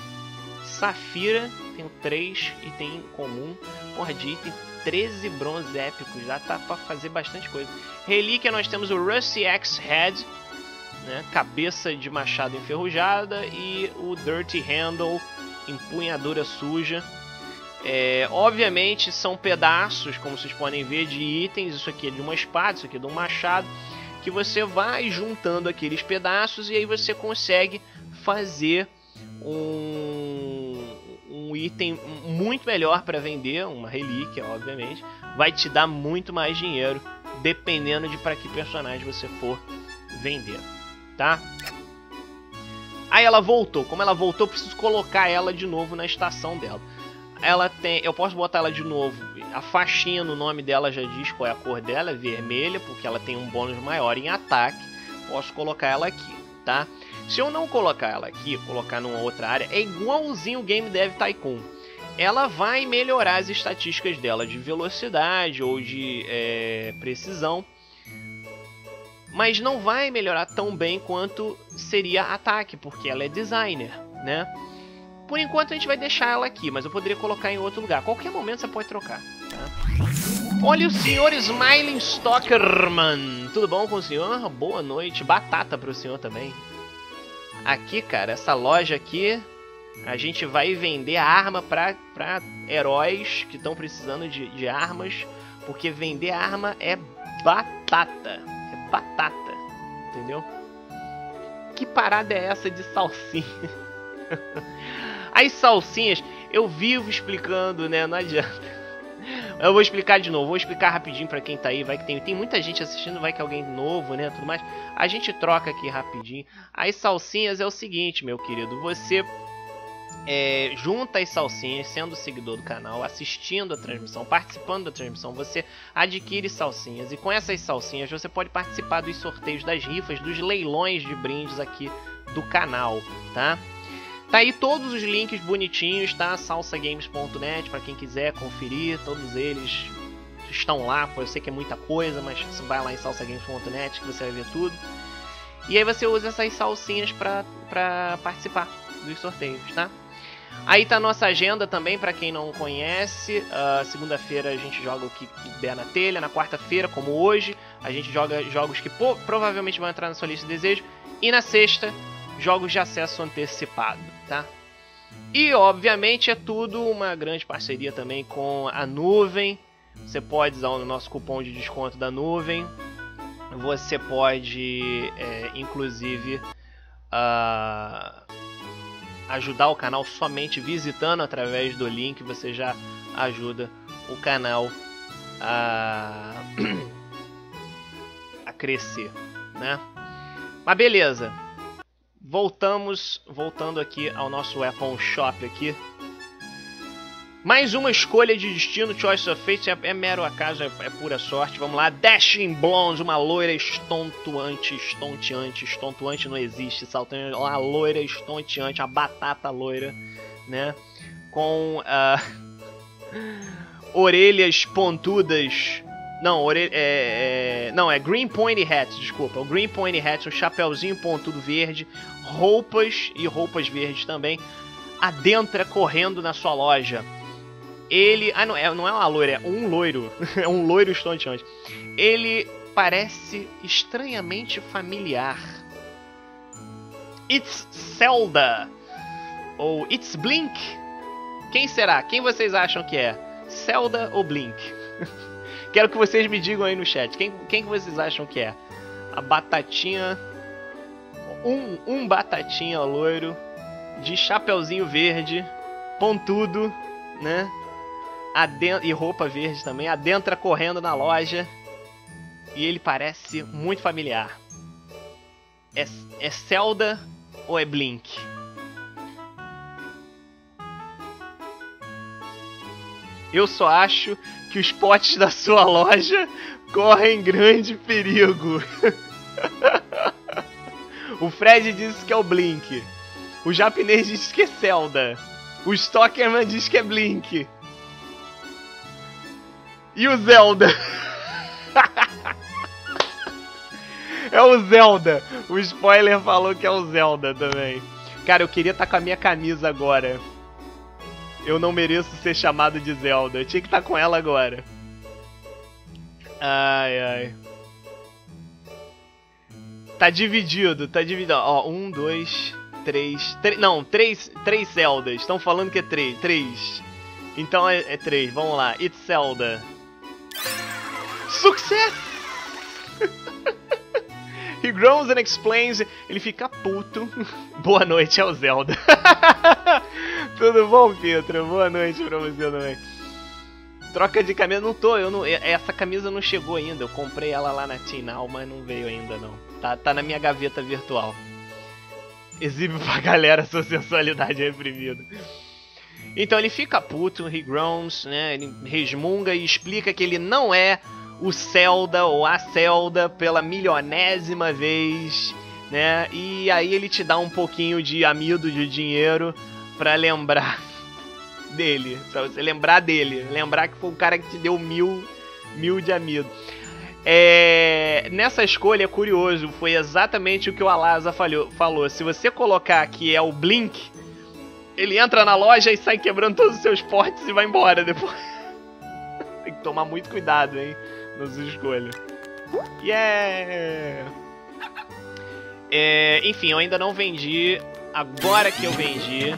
Safira, tenho três item comum. Porra, de item, treze bronze épicos. Já tá pra fazer bastante coisa. Relíquia, nós temos o Rusty Axe Head, né? Cabeça de machado enferrujada. E o Dirty Handle, empunhadura suja. É, obviamente são pedaços, como vocês podem ver, de itens. Isso aqui é de uma espada, isso aqui é de um machado, que você vai juntando aqueles pedaços e aí você consegue fazer um, um item muito melhor para vender, uma relíquia, obviamente. Vai te dar muito mais dinheiro, dependendo de para que personagem você for vender, tá? Aí ela voltou. Como ela voltou, eu preciso colocar ela de novo na estação dela. Ela tem, eu posso botar ela de novo. A faixinha no nome dela já diz qual é a cor dela, é vermelha, porque ela tem um bônus maior em ataque. Posso colocar ela aqui, tá? Se eu não colocar ela aqui, colocar numa outra área, é igualzinho o Game Dev Tycoon. Ela vai melhorar as estatísticas dela de velocidade ou de é, precisão, mas não vai melhorar tão bem quanto seria ataque, porque ela é designer, né? Por enquanto a gente vai deixar ela aqui, mas eu poderia colocar em outro lugar. Qualquer momento você pode trocar, tá? Olha o senhor Smiling Stockerman. Tudo bom com o senhor? Boa noite. Batata para o senhor também. Aqui, cara, essa loja aqui, a gente vai vender arma para para heróis que estão precisando de, de armas, porque vender arma é batata. É batata, entendeu? Que parada é essa de salsinha? As salsinhas, eu vivo explicando, né? Não adianta. Eu vou explicar de novo, vou explicar rapidinho pra quem tá aí. Vai que tem, tem muita gente assistindo, vai que alguém novo, né? Tudo mais. A gente troca aqui rapidinho. As salsinhas é o seguinte, meu querido. Você é, junta as salsinhas, sendo seguidor do canal, assistindo a transmissão, participando da transmissão. Você adquire salsinhas. E com essas salsinhas você pode participar dos sorteios, das rifas, dos leilões de brindes aqui do canal, tá? Tá aí todos os links bonitinhos, tá? salsa games ponto net, para quem quiser conferir, todos eles estão lá. Pô, eu sei que é muita coisa, mas você vai lá em salsa games ponto net que você vai ver tudo. E aí você usa essas salsinhas para para participar dos sorteios, tá? Aí tá a nossa agenda também, para quem não conhece. Uh, Segunda-feira a gente joga o que der na telha. Na quarta-feira, como hoje, a gente joga jogos que pô, provavelmente vão entrar na sua lista de desejo. E na sexta, jogos de acesso antecipado, tá? E obviamente é tudo uma grande parceria também com a Nuvem. Você pode usar o nosso cupom de desconto da Nuvem. Você pode, é, inclusive, uh, ajudar o canal somente visitando através do link. Você já ajuda o canal a, a crescer, né? Mas beleza. Voltamos, voltando aqui ao nosso Weapon Shop aqui. Mais uma escolha de destino, Choice of Fate, é, é mero acaso, é, é pura sorte. Vamos lá, Dashing Blonde, uma loira estonteante, estonteante, estonteante não existe, saltando, uma loira estonteante, uma batata loira, né? Com uh, orelhas pontudas. Não, ore... é, é... não, é Green Pointy Hat, desculpa. O Green Pointy Hat, um chapéuzinho pontudo verde, roupas e roupas verdes também. adentra correndo na sua loja. Ele... Ah, não é, não é uma loira, é um loiro. É um loiro estonteante. Ele parece estranhamente familiar. It's Zelda. Ou It's Blink. Quem será? Quem vocês acham que é? Zelda ou Blink? Quero que vocês me digam aí no chat. Quem, quem que vocês acham que é? A batatinha... Um, um batatinha loiro, de chapeuzinho verde, pontudo, né? Aden e roupa verde também. Adentra correndo na loja. E ele parece muito familiar. É, é Zelda ou é Blink? Eu só acho que os potes da sua loja correm grande perigo. O Fred disse que é o Blink. O japonês disse que é Zelda. O Stockerman diz que é Blink. E o Zelda? É o Zelda. O spoiler falou que é o Zelda também. Cara, eu queria estar com a minha camisa agora. Eu não mereço ser chamado de Zelda. Eu tinha que estar com ela agora. Ai, ai. Tá dividido, tá dividido. Ó, um, dois, três... três não, três, três Zeldas. Estão falando que é três. Três. Então é, é três. Vamos lá. It's Zelda. Sucesso! He groans and explains. Ele fica puto. Boa noite, é o Zelda. Tudo bom, Pietro? Boa noite pra você também. Troca de camisa. Não tô, eu não, essa camisa não chegou ainda. Eu comprei ela lá na Tinal, mas não veio ainda não. Tá, tá na minha gaveta virtual. Exibe pra galera sua sensualidade reprimida. Então ele fica puto, he groans, né? Ele resmunga e explica que ele não é o Zelda ou a Zelda pela milionésima vez, né? E aí ele te dá um pouquinho de amido de dinheiro pra lembrar dele, pra você lembrar dele, lembrar que foi o cara que te deu mil, mil de amido. É, nessa escolha é curioso, foi exatamente o que o Alaza falou, falou. Se você colocar que é o Blink, ele entra na loja e sai quebrando todos os seus potes e vai embora depois. Tem que tomar muito cuidado, hein, nas escolhas. Yeah! É, enfim, eu ainda não vendi. Agora que eu vendi,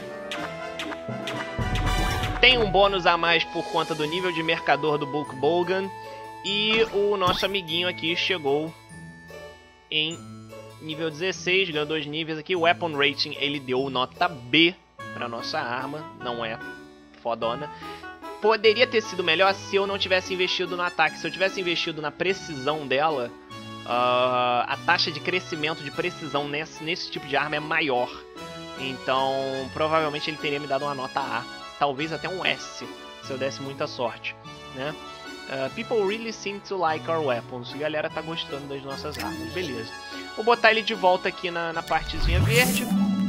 tem um bônus a mais por conta do nível de mercador do Bulk Bogan. E o nosso amiguinho aqui chegou em nível dezesseis, ganhou dois níveis aqui. O Weapon Rating ele deu nota B para nossa arma, não é fodona. Poderia ter sido melhor se eu não tivesse investido no ataque. Se eu tivesse investido na precisão dela, uh, a taxa de crescimento de precisão nesse, nesse tipo de arma é maior. Então, provavelmente ele teria me dado uma nota A. Talvez até um S, se eu desse muita sorte, né? Uh, people really seem to like our weapons. A galera tá gostando das nossas armas. Beleza. Vou botar ele de volta aqui na, na partezinha verde.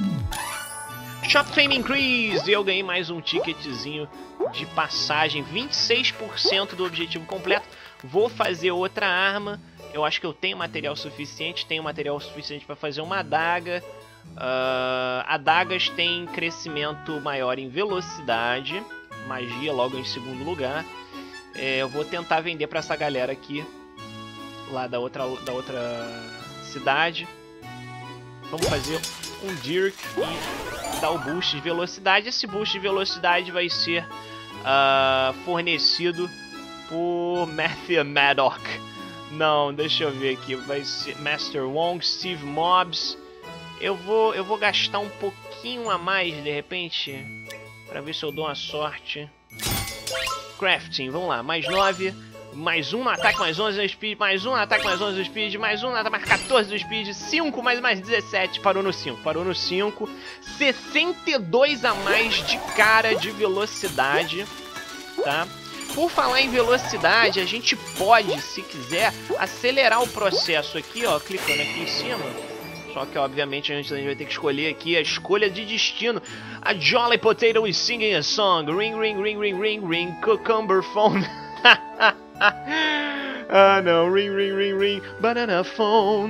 Shop Fame Increase. E eu ganhei mais um ticketzinho de passagem. vinte e seis por cento do objetivo completo. Vou fazer outra arma. Eu acho que eu tenho material suficiente. Tenho material suficiente para fazer uma adaga. Uh, adagas têm crescimento maior em velocidade. Magia logo em segundo lugar. É, eu vou tentar vender para essa galera aqui, lá da outra, da outra cidade. Vamos fazer um Dirk e dar o boost de velocidade. Esse boost de velocidade vai ser uh, fornecido por Matthew Maddock. Não, deixa eu ver aqui. Vai ser Master Wong, Steve Mobs. Eu vou, eu vou gastar um pouquinho a mais de repente, para ver se eu dou uma sorte. Crafting, vamos lá, mais nove, mais um no ataque, mais onze no speed, mais um no ataque, mais onze no speed, mais um no ataque, mais quatorze no speed, cinco, mais mais dezessete, parou no cinco, parou no cinco, sessenta e dois a mais de cara de velocidade, tá? Por falar em velocidade, a gente pode, se quiser, acelerar o processo aqui, ó, clicando aqui em cima. Só que, obviamente, a gente vai ter que escolher aqui a escolha de destino. A Jolly Potato is singing a song. Ring, ring, ring, ring, ring, ring. Cucumber phone. Ah, não. Ring, ring, ring, ring. Banana phone.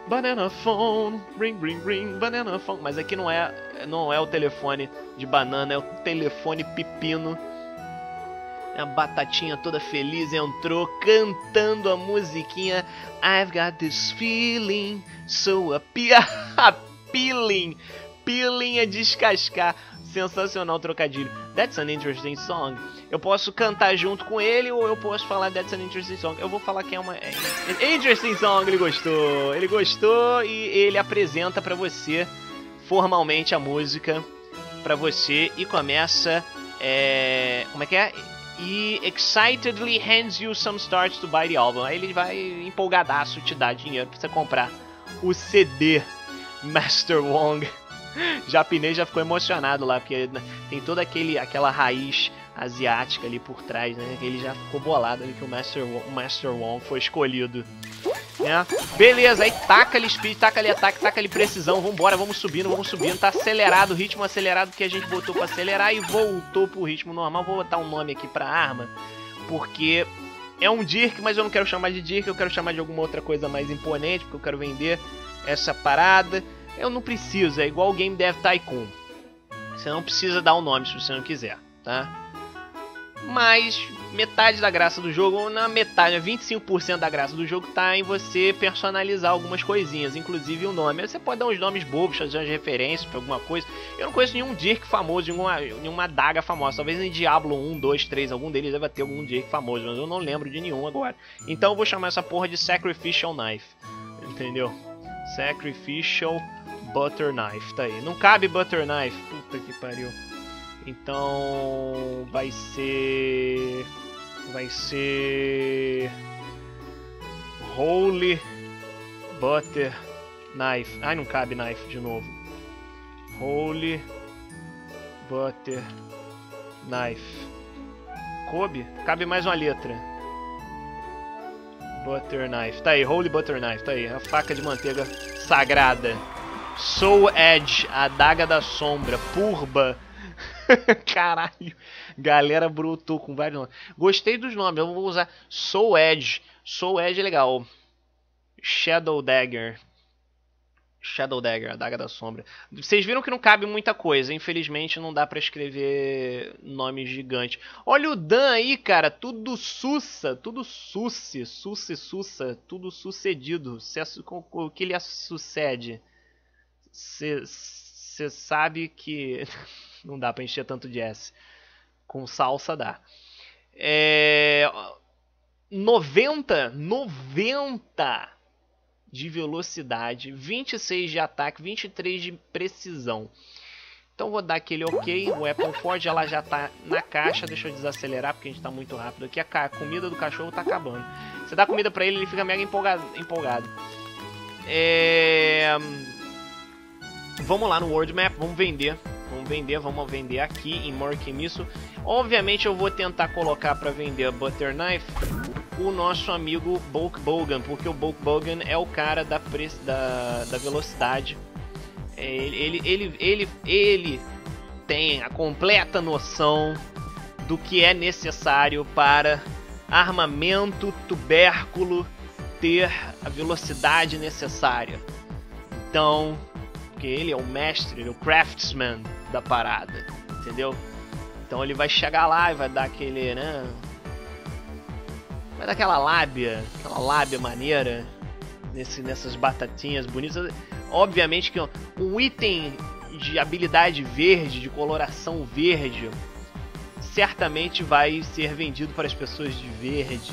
Banana phone, ring, ring, ring, banana phone. Mas aqui não é, não é o telefone de banana, é o telefone pepino. A batatinha toda feliz entrou cantando a musiquinha I've got this feeling so appealing. Peeling é descascar. Sensacional trocadilho. That's an interesting song. Eu posso cantar junto com ele ou eu posso falar That's an interesting song. Eu vou falar que é uma é, é, interesting song. Ele gostou. Ele gostou e ele apresenta pra você formalmente a música pra você e começa é, como é que é? E excitedly hands you some stars to buy the album. Aí ele vai empolgadaço te dar dinheiro pra você comprar o C D Master Wong. Japonês já ficou emocionado lá, porque tem toda aquele, aquela raiz asiática ali por trás, né? Ele já ficou bolado ali que o Master, o Master Wong foi escolhido. Né? Beleza, aí taca ali speed, taca ali ataque, taca ali precisão, vambora, vamos subindo, vamos subindo, tá acelerado, o ritmo acelerado que a gente botou pra acelerar e voltou pro ritmo normal. Vou botar um nome aqui pra arma, porque é um Dirk, mas eu não quero chamar de Dirk, eu quero chamar de alguma outra coisa mais imponente, porque eu quero vender essa parada. Eu não preciso, é igual o Game Dev Tycoon. Você não precisa dar o nome se você não quiser, tá? Mas metade da graça do jogo, ou na metade, vinte e cinco por cento da graça do jogo tá em você personalizar algumas coisinhas, inclusive o nome. Você pode dar uns nomes bobos, fazer umas referências pra alguma coisa. Eu não conheço nenhum Dirk famoso, nenhuma, nenhuma adaga famosa. Talvez em Diablo um, dois, três, algum deles deve ter algum Dirk famoso, mas eu não lembro de nenhum agora. Então eu vou chamar essa porra de Sacrificial Knife, entendeu? Sacrificial Butter Knife, tá aí. Não cabe Butter Knife, puta que pariu. Então vai ser... Vai ser... Holy Butter Knife. Ai, não cabe knife de novo. Holy Butter Knife. Coube? Cabe mais uma letra. Butter Knife. Tá aí, Holy Butter Knife. Tá aí, a faca de manteiga sagrada. Soul Edge, a adaga da sombra. Purba. Caralho. Galera brotou com vários nomes. Gostei dos nomes, eu vou usar Soul Edge. Soul Edge é legal. Shadow Dagger. Shadow Dagger, a daga da sombra. Vocês viram que não cabe muita coisa. Infelizmente não dá pra escrever nome gigante. Olha o Dan aí, cara. Tudo sussa. Tudo susse. Susse, sussa. Tudo sucedido. O que lhe sucede? Você sabe que... não dá pra encher tanto de S. Com salsa dá. É... noventa. noventa de velocidade, vinte e seis de ataque, vinte e três de precisão. Então vou dar aquele ok. O Apple Ford ela já tá na caixa. Deixa eu desacelerar porque a gente tá muito rápido aqui. A comida do cachorro tá acabando. Você dá comida pra ele, ele fica mega empolgado. empolgado. É... Vamos lá no World Map, vamos vender. Vamos vender, vamos vender aqui em Murky Missile. Obviamente eu vou tentar colocar para vender a Butter Knife o nosso amigo Bulk Bogan, porque o Bulk Bogan é o cara da, da, da velocidade. Ele, ele, ele, ele, ele tem a completa noção do que é necessário para armamento tubérculo ter a velocidade necessária. Então... porque ele é o mestre, ele é o craftsman da parada, entendeu? Então ele vai chegar lá e vai dar aquele, né? Vai dar aquela lábia, aquela lábia maneira nesse, nessas batatinhas bonitas. Obviamente que um item de habilidade verde, de coloração verde, certamente vai ser vendido para as pessoas de verde.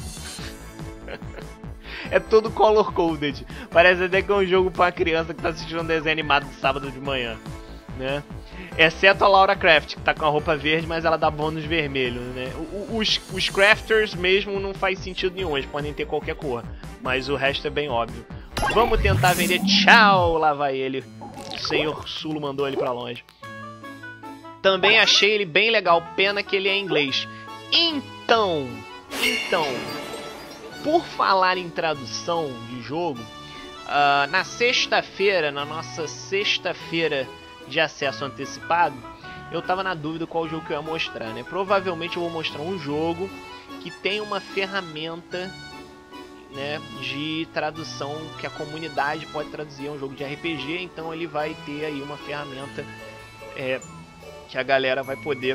É todo color-coded. Parece até que é um jogo pra criança que tá assistindo um desenho animado de sábado de manhã, né? Exceto a Laura Craft, que tá com a roupa verde, mas ela dá bônus vermelho, né? Os, os crafters mesmo não faz sentido nenhum, eles podem ter qualquer cor, mas o resto é bem óbvio. Vamos tentar vender. Tchau! Lá vai ele. O senhor Sulo mandou ele pra longe. Também achei ele bem legal, pena que ele é em inglês. Então, então... por falar em tradução de jogo, uh, na sexta-feira, na nossa sexta-feira de acesso antecipado, eu tava na dúvida qual jogo que eu ia mostrar, né? Provavelmente eu vou mostrar um jogo que tem uma ferramenta né, de tradução que a comunidade pode traduzir. É um jogo de R P G, então ele vai ter aí uma ferramenta é, que a galera vai poder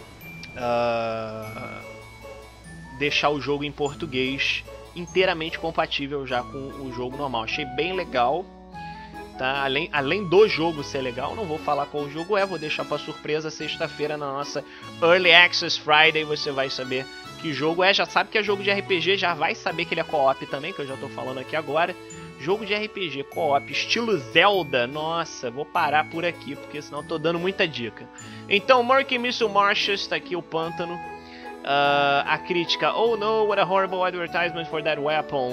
uh, deixar o jogo em português inteiramente compatível já com o jogo normal. Achei bem legal. Tá? Além, além do jogo ser legal, não vou falar qual o jogo é, vou deixar para surpresa sexta-feira na nossa Early Access Friday, você vai saber que jogo é, já sabe que é jogo de R P G, já vai saber que ele é co-op também, que eu já tô falando aqui agora. Jogo de R P G co-op, estilo Zelda, nossa, vou parar por aqui, porque senão eu tô dando muita dica. Então, Murky Missile Marshes, tá aqui o pântano. Uh, a crítica, oh no, what a horrible advertisement for that weapon.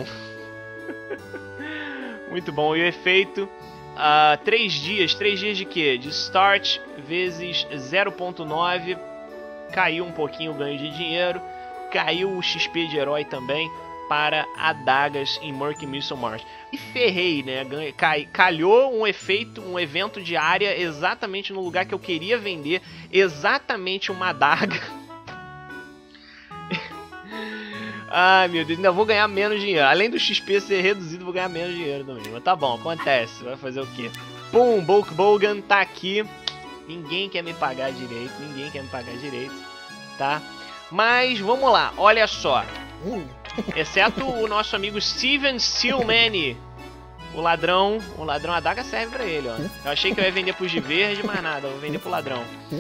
Muito bom, e o efeito... Uh, três dias, três dias de quê? De start vezes zero ponto nove, caiu um pouquinho o ganho de dinheiro, caiu o X P de herói também para adagas em Murky Missile Marsh. E ferrei, né? Ganhei, cai, calhou um efeito, um evento de área exatamente no lugar que eu queria vender, exatamente uma adaga. Ai, meu Deus, ainda vou ganhar menos dinheiro. Além do X P ser reduzido, vou ganhar menos dinheiro também. Mas tá bom, acontece. Vai fazer o quê? Pum, Bulk Bogan tá aqui. Ninguém quer me pagar direito. Ninguém quer me pagar direito. Tá? Mas vamos lá, olha só. Exceto o nosso amigo Steven Steelman. O ladrão. O ladrão, a adaga serve pra ele, ó. Eu achei que eu ia vender pros de verde, mas nada. Eu vou vender pro ladrão.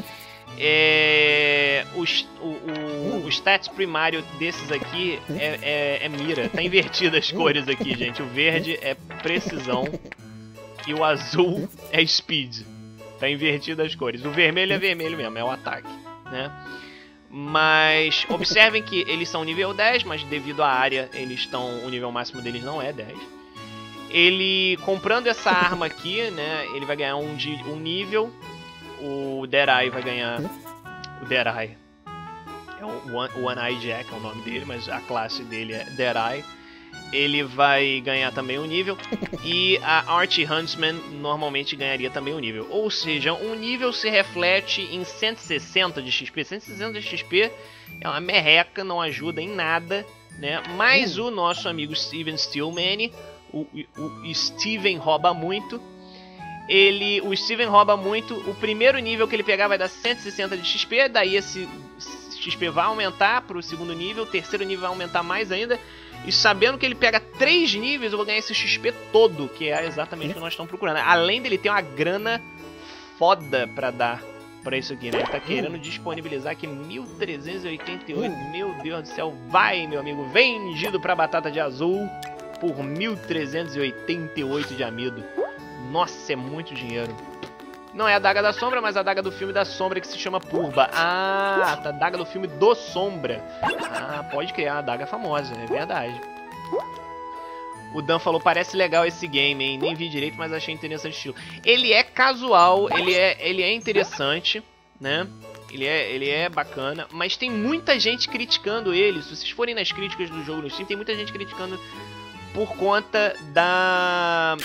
É, o, o, o stats primário desses aqui é, é, é mira. Tá invertido as cores aqui, gente. O verde é precisão e o azul é speed. Tá invertido as cores. O vermelho é vermelho mesmo, é o ataque, né? Mas observem que eles são nível dez, mas devido à área eles estão, o nível máximo deles não é dez. Ele, comprando essa arma aqui, né, ele vai ganhar um, de, um nível. O Dead Eye vai ganhar... O Dead Eye é o One, One Eye Jack, é o nome dele, mas a classe dele é Dead Eye. Ele vai ganhar também um nível. E a Archie Huntsman normalmente ganharia também um nível. Ou seja, um nível se reflete em cento e sessenta de X P. cento e sessenta de X P é uma merreca, não ajuda em nada, né? Mas o nosso amigo Steven Steelman, o, o, o Steven rouba muito. Ele, o Steven rouba muito. O primeiro nível que ele pegar vai dar cento e sessenta de X P. Daí esse X P vai aumentar para o segundo nível. O terceiro nível vai aumentar mais ainda. E sabendo que ele pega três níveis, eu vou ganhar esse X P todo, que é exatamente o que nós estamos procurando. Além dele ter uma grana foda para dar para isso aqui, né? Ele tá querendo disponibilizar aqui mil trezentos e oitenta e oito. Meu Deus do céu. Vai, meu amigo. Vendido para batata de azul por mil trezentos e oitenta e oito de amido. Nossa, é muito dinheiro. Não é a Adaga da Sombra, mas a Adaga do filme da Sombra que se chama Purba. Ah, tá, a Adaga do filme do Sombra. Ah, pode criar uma Adaga famosa, é verdade. O Dan falou, parece legal esse game, hein? Nem vi direito, mas achei interessante o estilo. Ele é casual, ele é, ele é interessante, né? Ele é, ele é bacana, mas tem muita gente criticando ele. Se vocês forem nas críticas do jogo no Steam, tem muita gente criticando por conta da...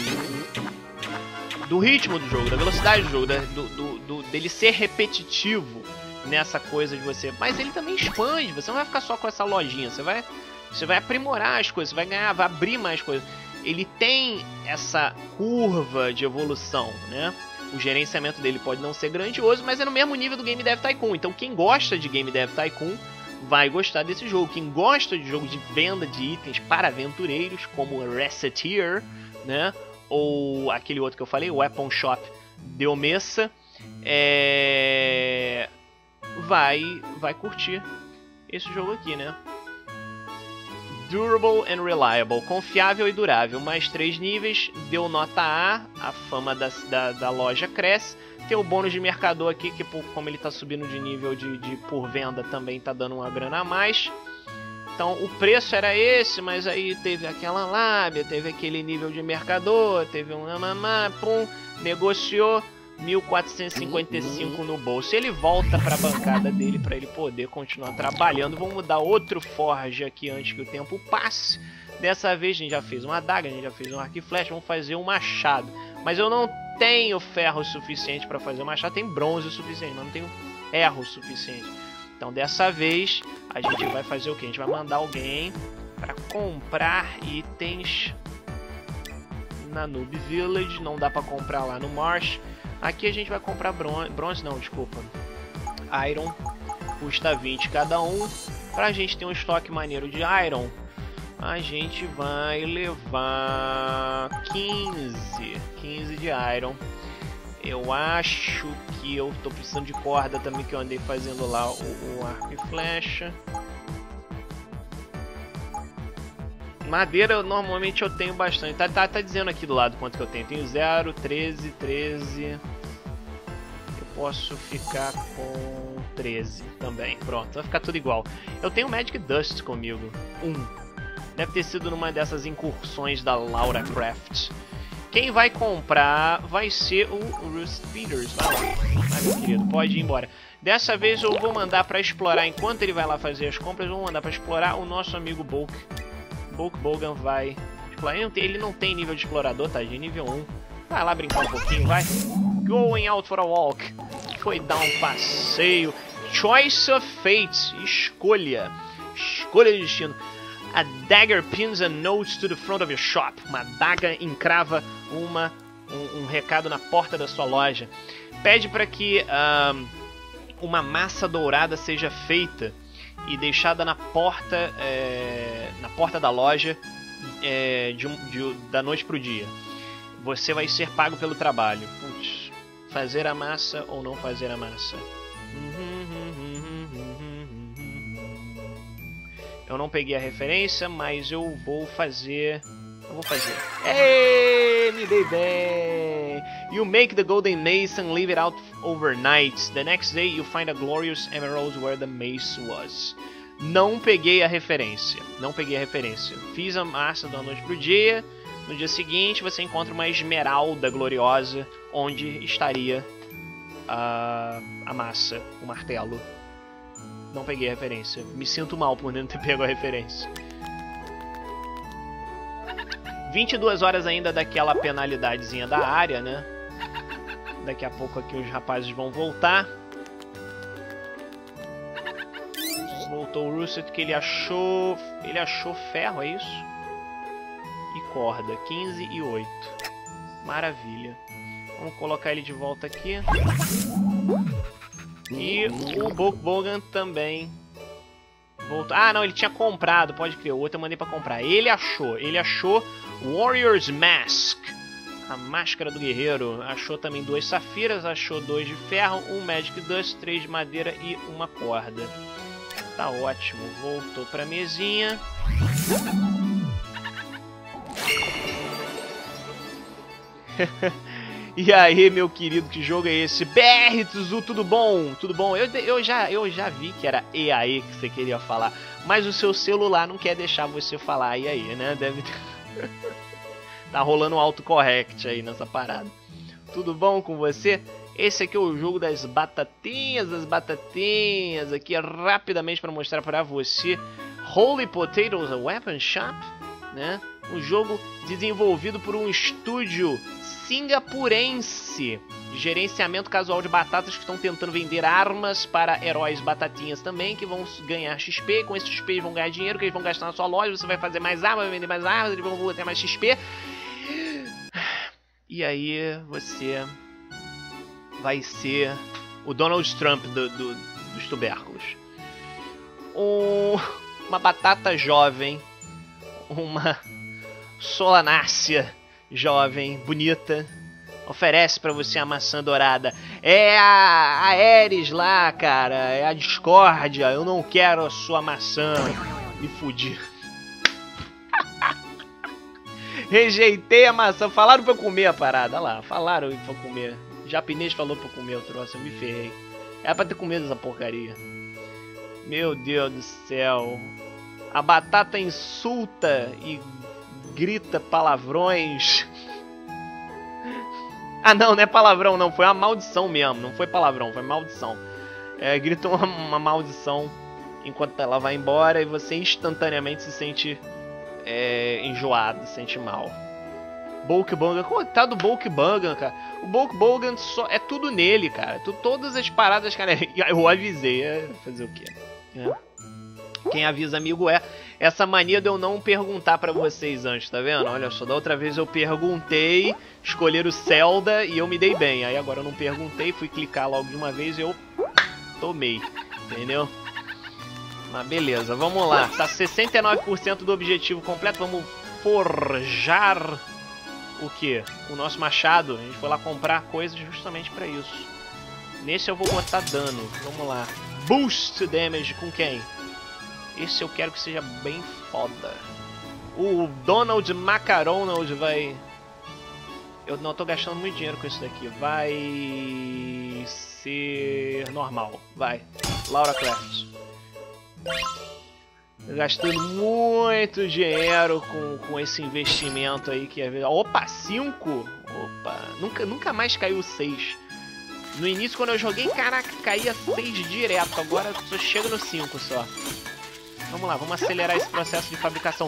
do ritmo do jogo, da velocidade do jogo, da, do, do, do, dele ser repetitivo nessa coisa de você. Mas ele também expande, você não vai ficar só com essa lojinha, você vai, você vai aprimorar as coisas, você vai ganhar, vai abrir mais coisas. Ele tem essa curva de evolução, né? O gerenciamento dele pode não ser grandioso, mas é no mesmo nível do Game Dev Tycoon. Então quem gosta de Game Dev Tycoon vai gostar desse jogo. Quem gosta de jogo de venda de itens para aventureiros, como Reseteer, né? Ou aquele outro que eu falei, Weapon Shop de Omessa, é... vai, vai curtir esse jogo aqui, né? Durable and Reliable, confiável e durável, mais três níveis, deu nota A, a fama da, da, da loja cresce. Tem o bônus de mercador aqui, que como ele está subindo de nível de, de por venda, também está dando uma grana a mais. Então o preço era esse, mas aí teve aquela lábia, teve aquele nível de mercador, teve um mamamá, pum, negociou mil quatrocentos e cinquenta e cinco no bolso. Ele volta para a bancada dele para ele poder continuar trabalhando. Vamos mudar outro forge aqui antes que o tempo passe. Dessa vez a gente já fez uma adaga, a gente já fez um arco e flecha, vamos fazer um machado. Mas eu não tenho ferro suficiente para fazer o machado, tem bronze o suficiente, mas não tenho ferro suficiente. Então dessa vez a gente vai fazer o que? A gente vai mandar alguém para comprar itens na Noob Village. Não dá para comprar lá no Marsh. Aqui a gente vai comprar bronze, bronze não, desculpa. Iron, custa vinte cada um. Pra gente ter um estoque maneiro de Iron, a gente vai levar quinze, quinze de Iron. Eu acho que eu tô precisando de corda também, que eu andei fazendo lá o, o arco e flecha. Madeira, normalmente eu tenho bastante. Tá, tá, tá dizendo aqui do lado quanto que eu tenho. Tenho zero, treze, treze. Eu posso ficar com treze também. Pronto, vai ficar tudo igual. Eu tenho Magic Dust comigo. Um. Deve ter sido numa dessas incursões da Laura Craft. Quem vai comprar vai ser o Rust Peters. Vai lá. Vai, meu querido, pode ir embora. Dessa vez eu vou mandar pra explorar, enquanto ele vai lá fazer as compras, eu vou mandar pra explorar o nosso amigo Bulk. Bulk Bogan vai explorar. Ele não tem, ele não tem nível de explorador, tá? De nível um. Vai lá brincar um pouquinho, vai. Going out for a walk. Foi dar um passeio. Choice of Fate. Escolha. Escolha de destino. A dagger pins a note to the front of your shop. Uma daga encrava uma, um, um recado na porta da sua loja. Pede para que um, uma massa dourada seja feita e deixada na porta, é, na porta da loja é, de, de, da noite para o dia. Você vai ser pago pelo trabalho. Putz, fazer a massa ou não fazer a massa? Eu não peguei a referência, mas eu vou fazer... Eu vou fazer. Ei, me dei bem! You make the golden mace and leave it out overnight. The next day you find a glorious emerald where the mace was. Não peguei a referência. Não peguei a referência. Fiz a massa da noite pro dia. No dia seguinte você encontra uma esmeralda gloriosa onde estaria a, a massa, o martelo. Não peguei a referência. Me sinto mal por não ter pego a referência. vinte e duas horas ainda daquela penalidadezinha da área, né? Daqui a pouco aqui os rapazes vão voltar. Voltou o Russet, que ele achou... Ele achou ferro, é isso? E corda. quinze e oito. Maravilha. Vamos colocar ele de volta aqui. E o Bulk Bogan também voltou. Ah, não, ele tinha comprado, pode crer. O outro eu mandei pra comprar. Ele achou, ele achou Warrior's Mask, a máscara do guerreiro. Achou também duas safiras, achou dois de ferro, um Magic Dust, três de madeira e uma corda. Tá ótimo, voltou pra mesinha. E aí, meu querido, que jogo é esse? B R, Tuzu, tudo bom? Tudo bom? Eu, eu, já, eu já vi que era E aí que você queria falar, mas o seu celular não quer deixar você falar E aí, né? Deve ter... Tá rolando um autocorrect aí nessa parada. Tudo bom com você? Esse aqui é o jogo das batatinhas, das batatinhas aqui, rapidamente para mostrar para você. Holy Potatoes, a Weapon Shop, né? Um jogo desenvolvido por um estúdio singapurense de gerenciamento casual de batatas que estão tentando vender armas para heróis batatinhas também, que vão ganhar X P. Com esse X P eles vão ganhar dinheiro que eles vão gastar na sua loja. Você vai fazer mais armas, vai vender mais armas, eles vão ter mais X P. E aí você vai ser o Donald Trump do, do, dos tubérculos. Um, uma batata jovem, uma solanácea jovem, bonita, oferece pra você a maçã dourada. É a, a Ares lá, cara, é a discórdia. Eu não quero a sua maçã. Me fudi. Rejeitei a maçã. Falaram pra eu comer a parada. Olha lá, falaram pra eu comer. O japonês falou pra eu comer o troço. Eu me ferrei. Era pra ter comido essa porcaria. Meu Deus do céu. A batata insulta e grita palavrões. Ah, não, não é palavrão, não. Foi uma maldição mesmo. Não foi palavrão, foi maldição. É, grita uma, uma maldição enquanto ela vai embora e você instantaneamente se sente é, enjoado, se sente mal. Bulk Bogan, coitado do Bulk Bogan, cara. O Bulk Bogan só, é tudo nele, cara. Tu, todas as paradas, cara. Eu avisei, é fazer o quê? É. Quem avisa amigo é. essa mania de eu não perguntar pra vocês antes, tá vendo? Olha só, da outra vez eu perguntei, escolher o Zelda e eu me dei bem. Aí agora eu não perguntei, fui clicar logo de uma vez e eu tomei, entendeu? Mas beleza, vamos lá. Tá sessenta e nove por cento do objetivo completo. Vamos forjar o que? O nosso machado. A gente foi lá comprar coisas justamente pra isso. Nesse eu vou botar dano. Vamos lá. Boost damage com quem? Esse eu quero que seja bem foda. O Donald Macaronald vai... Eu não tô gastando muito dinheiro com isso daqui. Vai ser normal. Vai. Laura Crafts. Gastando muito dinheiro com, com esse investimento aí que é... Opa, cinco? Opa, nunca, nunca mais caiu seis. No início, quando eu joguei, caraca, caía seis direto. Agora só chega no cinco só. Vamos lá, vamos acelerar esse processo de fabricação.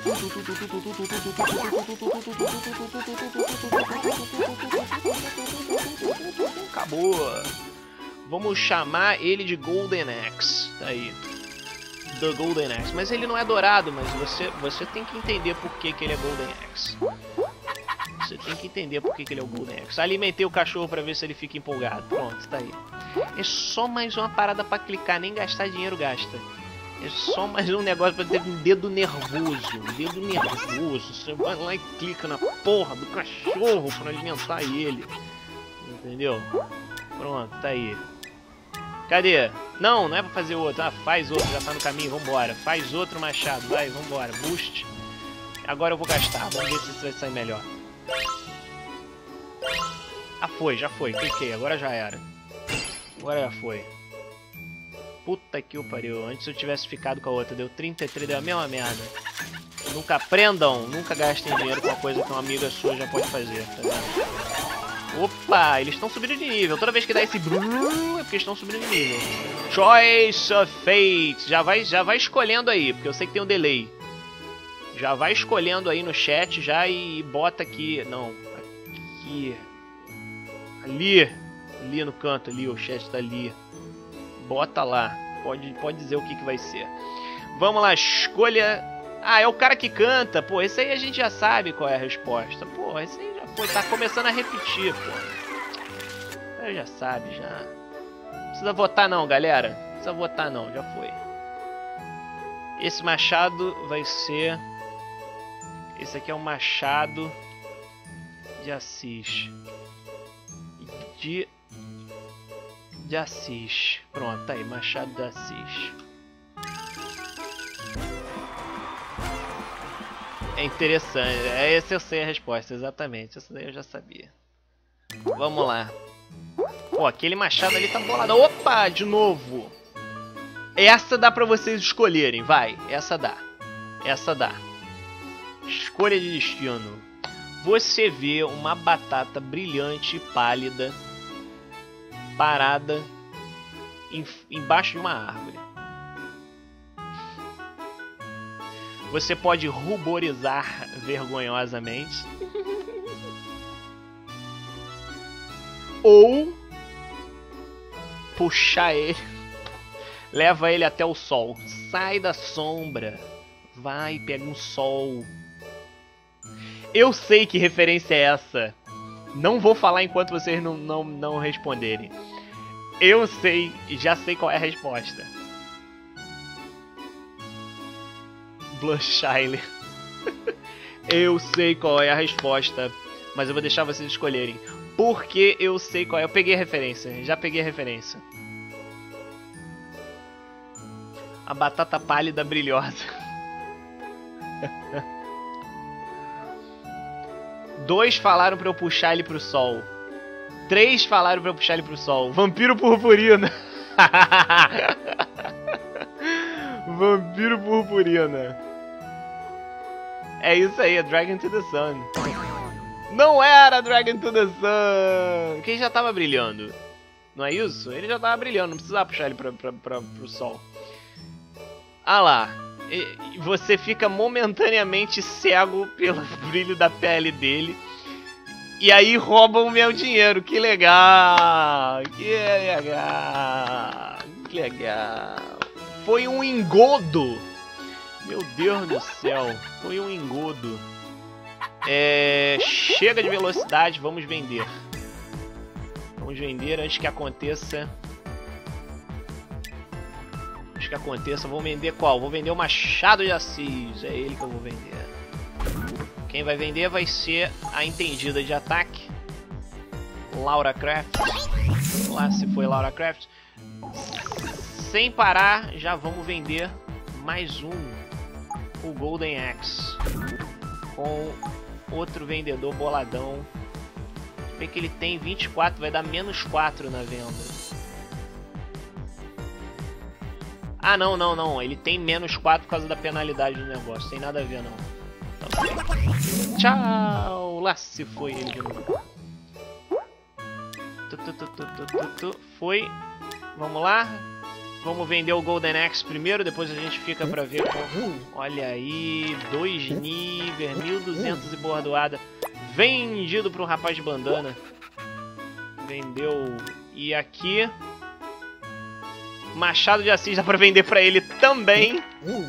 Acabou. Vamos chamar ele de Golden Axe. Tá aí. The Golden Axe. Mas ele não é dourado, mas você, você tem que entender por que, que ele é Golden Axe. Você tem que entender por que, que ele é o Golden Axe. Alimentei o cachorro pra ver se ele fica empolgado. Pronto, tá aí. É só mais uma parada pra clicar, nem gastar dinheiro gasta. É só mais um negócio pra ter um dedo nervoso. Um dedo nervoso. Você vai lá e clica na porra do cachorro pra alimentar ele. Entendeu? Pronto, tá aí. Cadê? Não, não é pra fazer outro. Ah, faz outro, já tá no caminho, vambora. Faz outro machado, vai, vambora. Boost. Agora eu vou gastar, vamos ver se isso vai sair melhor. Ah, foi, já foi. Cliquei, agora já era. Agora já foi. Puta que o pariu. Antes eu tivesse ficado com a outra. Deu trinta e três, deu a mesma merda. Nunca aprendam, nunca gastem dinheiro com uma coisa que uma amiga sua já pode fazer, tá vendo? Opa, eles estão subindo de nível. Toda vez que dá esse brrr, é porque estão subindo de nível. Choice of Fate. Já vai, já vai escolhendo aí, porque eu sei que tem um delay. Já vai escolhendo aí no chat já e bota aqui. Não, aqui. Ali. Ali no canto, ali, o chat tá ali. Bota lá. Pode, pode dizer o que, que vai ser. Vamos lá, escolha. Ah, é o cara que canta. Pô, esse aí a gente já sabe qual é a resposta. Pô, esse aí já foi. Tá começando a repetir, pô. Já sabe, já. Não precisa votar não, galera. Não precisa votar não, já foi. Esse machado vai ser... Esse aqui é um machado de Assis. De... De Assis. Pronto, tá aí, machado de Assis. É interessante. Essa eu sei a resposta, exatamente. Essa daí eu já sabia. Vamos lá. Pô, aquele machado ali tá bolado. Opa, de novo. Essa dá pra vocês escolherem, vai. Essa dá. Essa dá. Escolha de destino. Você vê uma batata brilhante e pálida parada em, embaixo de uma árvore. Você pode ruborizar vergonhosamente. Ou puxar ele. Leva ele até o sol. Sai da sombra. Vai, pega um sol. Eu sei que referência é essa. Não vou falar enquanto vocês não, não, não responderem. Eu sei, já sei qual é a resposta. Blushile. Eu sei qual é a resposta, mas eu vou deixar vocês escolherem. Porque eu sei qual é. Eu peguei a referência, já peguei a referência. A batata pálida brilhosa. Dois falaram pra eu puxar ele pro sol. Três falaram pra eu puxar ele pro sol. Vampiro purpurina. Vampiro purpurina. É isso aí, é Dragon to the Sun. Não era Dragon to the Sun. Quem já tava brilhando. Não é isso? Ele já tava brilhando, não precisava puxar ele pra, pra, pra, pro sol. Ah lá. E você fica momentaneamente cego pelo brilho da pele dele. E aí roubam o meu dinheiro. Que legal! Que legal! Que legal! Foi um engodo! Meu Deus do céu. Foi um engodo. É... Chega de velocidade, vamos vender. Vamos vender antes que aconteça... Antes que aconteça, vou vender qual? Vou vender o Machado de Assis. É ele que eu vou vender. Quem vai vender vai ser a entendida de ataque. Laura Croft. Lá se foi Laura Croft. Sem parar, já vamos vender mais um. O Golden Axe. Com outro vendedor boladão. Vê que ele tem vinte e quatro, vai dar menos quatro na venda. Ah, não, não, não. Ele tem menos quatro por causa da penalidade do negócio. Tem nada a ver, não. Então, tchau! Lá se foi ele de novo. Tu, tu, tu, tu, tu, tu, tu. Foi. Vamos lá. Vamos vender o Golden Axe primeiro, depois a gente fica pra ver como... Olha aí, dois níveis, mil e duzentos e bordoada. Vendido pro rapaz de bandana. Vendeu. E aqui... Machado de Assis dá pra vender pra ele também.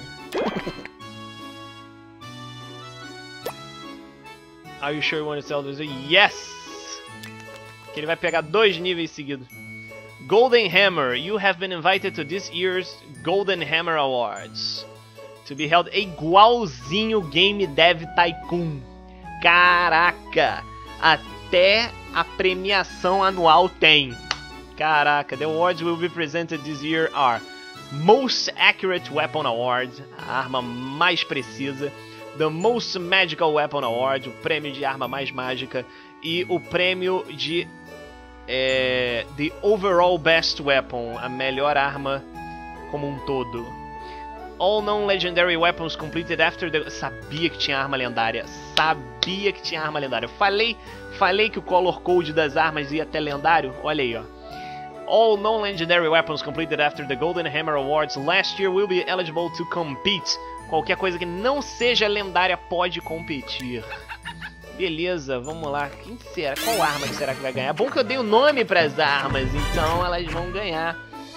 Are you sure you want to sell this? Yes! Que ele vai pegar dois níveis seguidos. Golden Hammer. You have been invited to this year's Golden Hammer Awards. To be held igualzinho Game Dev Tycoon. Caraca! Até a premiação anual tem. Caraca, the awards will be presented this year are Most Accurate Weapon Award, a arma mais precisa, the Most Magical Weapon Award, o prêmio de arma mais mágica, e o prêmio de é, The Overall Best Weapon, a melhor arma como um todo. All non-legendary weapons completed after the... Sabia que tinha arma lendária, sabia que tinha arma lendária. Falei, falei que o color code das armas ia até lendário, olha aí, ó. All non-legendary weapons completed after the Golden Hammer Awards last year will be eligible to compete. Qualquer coisa que não seja lendária pode competir. Beleza, vamos lá. Quem será? Qual arma que será que vai ganhar? É bom que eu dei o nome para as armas, então elas vão ganhar.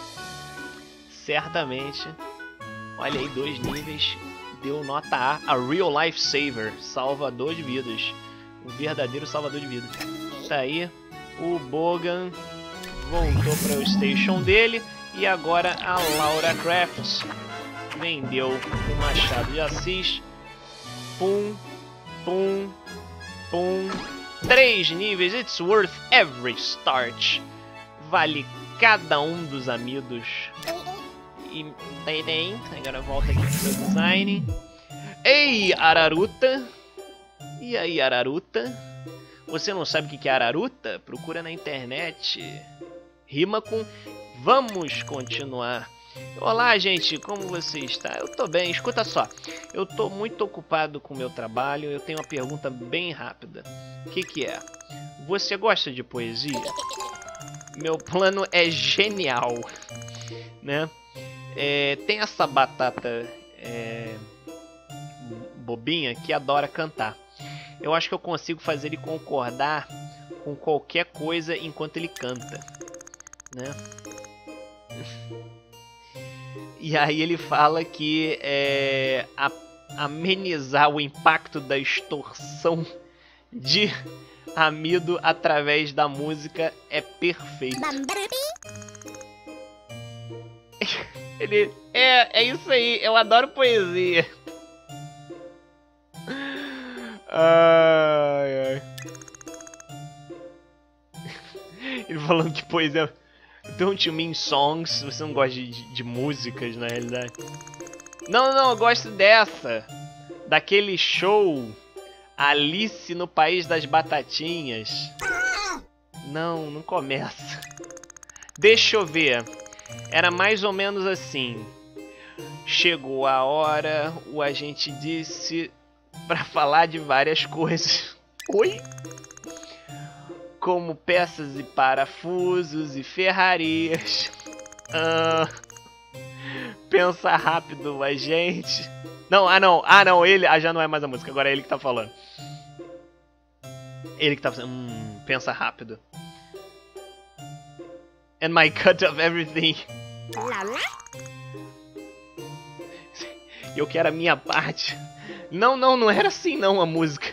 Certamente. Olha aí, dois níveis. Deu nota A. A Real Life Saver. Salvador de vidas. Um verdadeiro salvador de vidas. Tá aí. O Bogan... voltou para o station dele e agora a Laura Croft vendeu o Machado de Assis. Pum, pum, pum. Três níveis. It's worth every start. Vale cada um dos amigos. E tem, agora volta aqui pro design. Ei, Araruta. E aí, Araruta? Você não sabe o que é Araruta? Procura na internet. Rima com vamos continuar. Olá, gente, como você está? Eu tô bem, escuta só. Eu tô muito ocupado com o meu trabalho. Eu tenho uma pergunta bem rápida. O que que é? Você gosta de poesia? Meu plano é genial, né? É, tem essa batata é, bobinha que adora cantar. Eu acho que eu consigo fazer ele concordar com qualquer coisa enquanto ele canta, né? E aí ele fala que é, a, amenizar o impacto da extorsão de amido através da música é perfeito. Ele é, é isso aí, eu adoro poesia. Ai, ai. Ele falando que poesia. Don't you mean songs? Você não gosta de, de, de músicas, na realidade? Não, não, eu gosto dessa. Daquele show Alice no País das Batatinhas. Não, não começa. Deixa eu ver. Era mais ou menos assim. Chegou a hora, o agente disse para falar de várias coisas. Oi? Como peças e parafusos e ferrarias. Ah, pensa rápido, a gente. Não, ah não, ah não, ele, ah já não é mais a música, agora é ele que tá falando. Ele que tá falando, hum, pensa rápido. And my cut of everything. e eu quero a minha parte. Não, não, não era assim não a música.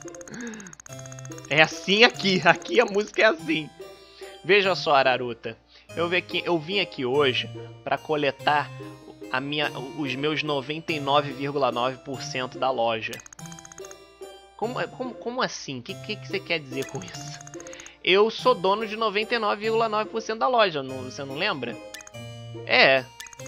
É assim aqui, aqui a música é assim. Veja só, Araruta, eu vim aqui, eu vim aqui hoje para coletar a minha, os meus noventa e nove vírgula nove por cento da loja. Como, como, como assim? O que, que, que você quer dizer com isso? Eu sou dono de noventa e nove vírgula nove por cento da loja, não, você não lembra? É.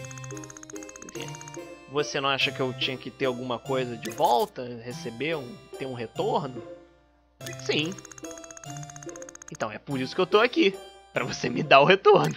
Você não acha que eu tinha que ter alguma coisa de volta? Receber um, ter um retorno? Sim. Então é por isso que eu tô aqui. Pra você me dar o retorno.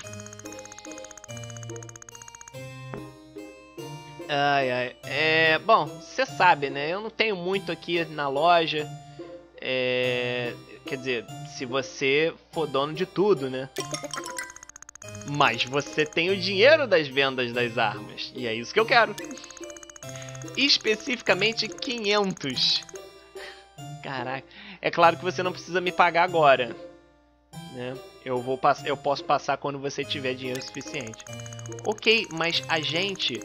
Ai, ai. É, bom, você sabe, né? Eu não tenho muito aqui na loja. É, quer dizer, se você for dono de tudo, né? Mas você tem o dinheiro das vendas das armas. E é isso que eu quero. Especificamente quinhentos. Caraca. É claro que você não precisa me pagar agora, né? Eu, vou pass eu posso passar quando você tiver dinheiro suficiente. Ok, mas a gente...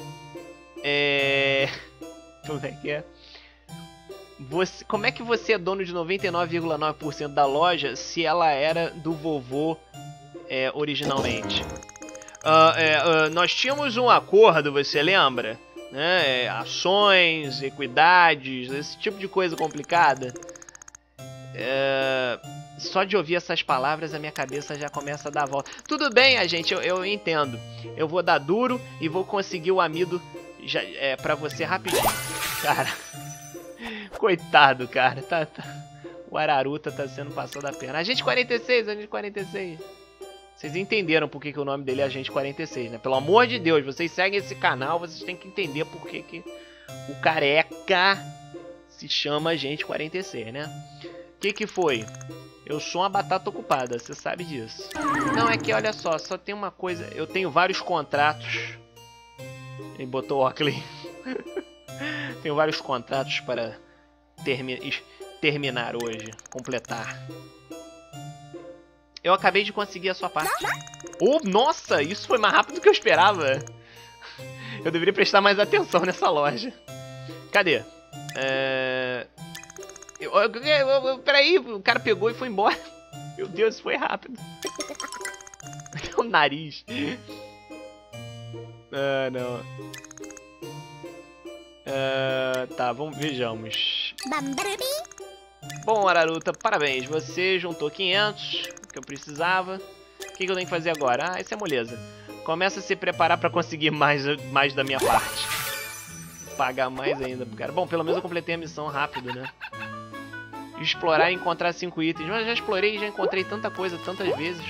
É... Como é que é? Você... Como é que você é dono de noventa e nove vírgula nove por cento da loja se ela era do vovô é, originalmente? Uh, é, uh, nós tínhamos um acordo, você lembra? Né? Ações, equidades, esse tipo de coisa complicada. É... Só de ouvir essas palavras a minha cabeça já começa a dar a volta. Tudo bem, a gente, eu, eu entendo. Eu vou dar duro e vou conseguir o amido já, é, pra você rapidinho. Cara, coitado, cara. Tá, tá... O Araruta tá sendo passado a perna. Agente quarenta e seis, Agente quarenta e seis. Vocês entenderam por que, que o nome dele é Agente quarenta e seis, né? Pelo amor de Deus, vocês seguem esse canal, vocês têm que entender por que, que o careca se chama Agente quarenta e seis, né? O que que foi? Eu sou uma batata ocupada, você sabe disso. Não, é que olha só, só tem uma coisa. Eu tenho vários contratos. Ele botou o Oakley. Tenho vários contratos para termi terminar hoje, completar. Eu acabei de conseguir a sua parte. Oh, nossa, isso foi mais rápido do que eu esperava. Eu deveria prestar mais atenção nessa loja. Cadê? É... Eu, eu, eu, eu, peraí, o cara pegou e foi embora. Meu Deus, isso foi rápido. O nariz. Ah, não. Ah, tá, vamos, vejamos. Bom, Araruta, parabéns. Você juntou quinhentos, que eu precisava. O que, que eu tenho que fazer agora? Ah, isso é moleza. Começa a se preparar pra conseguir mais, mais da minha parte. Pagar mais ainda pro cara. Bom, pelo menos eu completei a missão rápido, né? Explorar e encontrar cinco itens. Mas eu já explorei e já encontrei tanta coisa tantas vezes.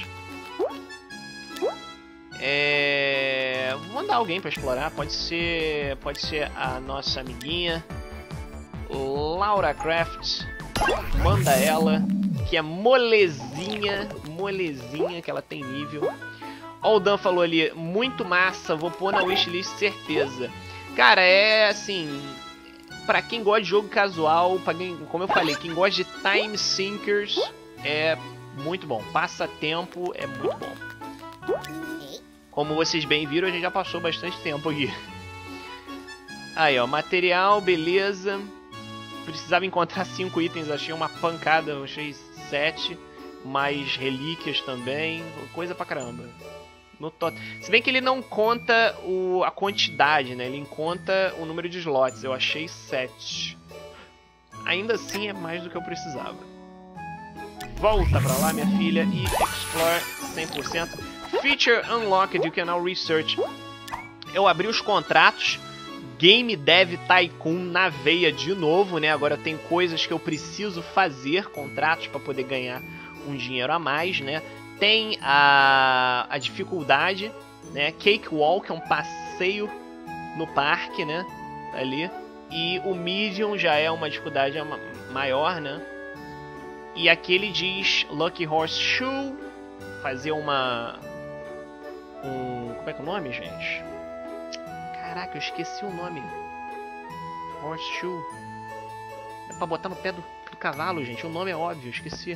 É... Vou mandar alguém pra explorar. Pode ser... Pode ser a nossa amiguinha Laura Craft. Manda ela, que é molezinha. Molezinha, que ela tem nível. Ó, o Dan falou ali, muito massa, vou pôr na wishlist, certeza. Cara, é assim... Pra quem gosta de jogo casual, pra quem, como eu falei, quem gosta de Time Sinkers, é muito bom. Passatempo é muito bom. Como vocês bem viram, a gente já passou bastante tempo aqui. Aí, ó, material, beleza. Precisava encontrar cinco itens, achei uma pancada, achei sete. Mais relíquias também, coisa pra caramba. No tot... Se bem que ele não conta o... a quantidade, né? Ele conta o número de slots. Eu achei sete. Ainda assim é mais do que eu precisava. Volta pra lá, minha filha, e explore cem por cento. Feature unlocked, you can now research. Eu abri os contratos. Game Dev Tycoon na veia de novo, né? Agora tem coisas que eu preciso fazer, contratos para poder ganhar um dinheiro a mais, né? Tem a, a dificuldade, né? Cakewalk é um passeio no parque, né? Ali. E o Medium já é uma dificuldade maior, né? E aqui ele diz Lucky Horseshoe, fazer uma... Um, como é que é o nome, gente? Caraca, eu esqueci o nome. Horseshoe. É pra botar no pé do, do cavalo, gente. O nome é óbvio, eu esqueci.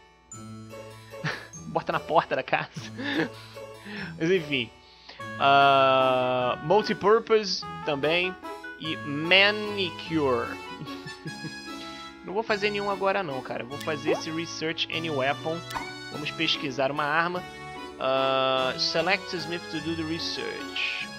Bota na porta da casa. Mas enfim. Uh, multipurpose também. e Manicure. Não vou fazer nenhum agora não, cara. Vou fazer esse Research Any Weapon. Vamos pesquisar uma arma. Uh, select Smith to do the research.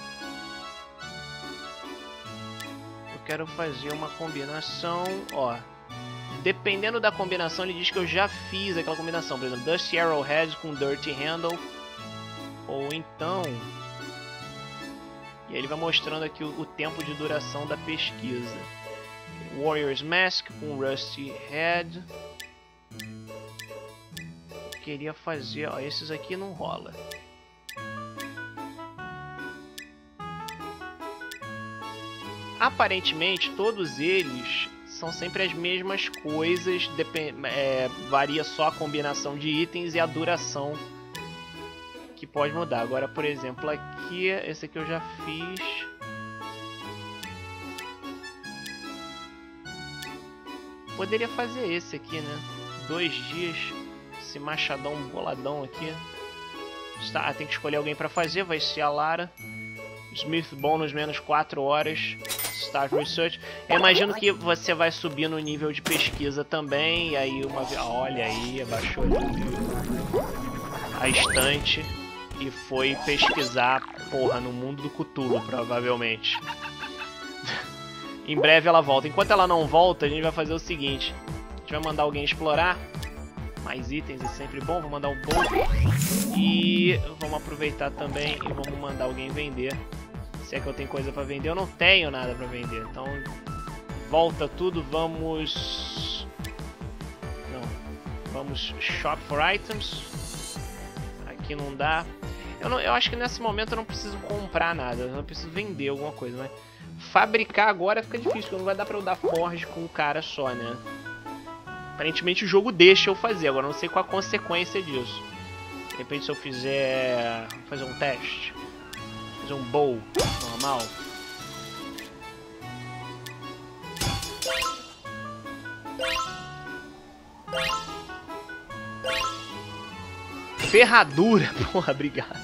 Eu quero fazer uma combinação, ó. Dependendo da combinação, ele diz que eu já fiz aquela combinação. Por exemplo, Dusty Arrowhead com Dirty Handle. Ou então... E aí ele vai mostrando aqui o, o tempo de duração da pesquisa. Warrior's Mask com Rusty Head. Eu queria fazer... Ó, esses aqui não rola. Aparentemente, todos eles... são sempre as mesmas coisas, depend... é, varia só a combinação de itens e a duração que pode mudar. Agora, por exemplo, aqui, esse aqui eu já fiz. Poderia fazer esse aqui, né? Dois dias, esse machadão boladão aqui. Está... tem que escolher alguém para fazer, vai ser a Lara. Smith bônus menos quatro horas. Start Research. Eu imagino que você vai subir no nível de pesquisa também. E aí uma vez. Olha aí, abaixou a estante e foi pesquisar, porra, no mundo do Cthulhu, provavelmente. Em breve ela volta. Enquanto ela não volta, a gente vai fazer o seguinte: a gente vai mandar alguém explorar. Mais itens é sempre bom. Vou mandar um pouco. E vamos aproveitar também e vamos mandar alguém vender. Se é que eu tenho coisa pra vender, eu não tenho nada pra vender. Então, volta tudo, vamos... Não, vamos shop for items. Aqui não dá. Eu, não, eu acho que nesse momento eu não preciso comprar nada, eu não preciso vender alguma coisa, mas... Fabricar agora fica difícil, porque não vai dar pra eu dar forge com um cara só, né? Aparentemente o jogo deixa eu fazer, agora eu não sei qual a consequência disso. De repente se eu fizer... Vou fazer um teste. Um bowl normal. Ferradura, porra, obrigado.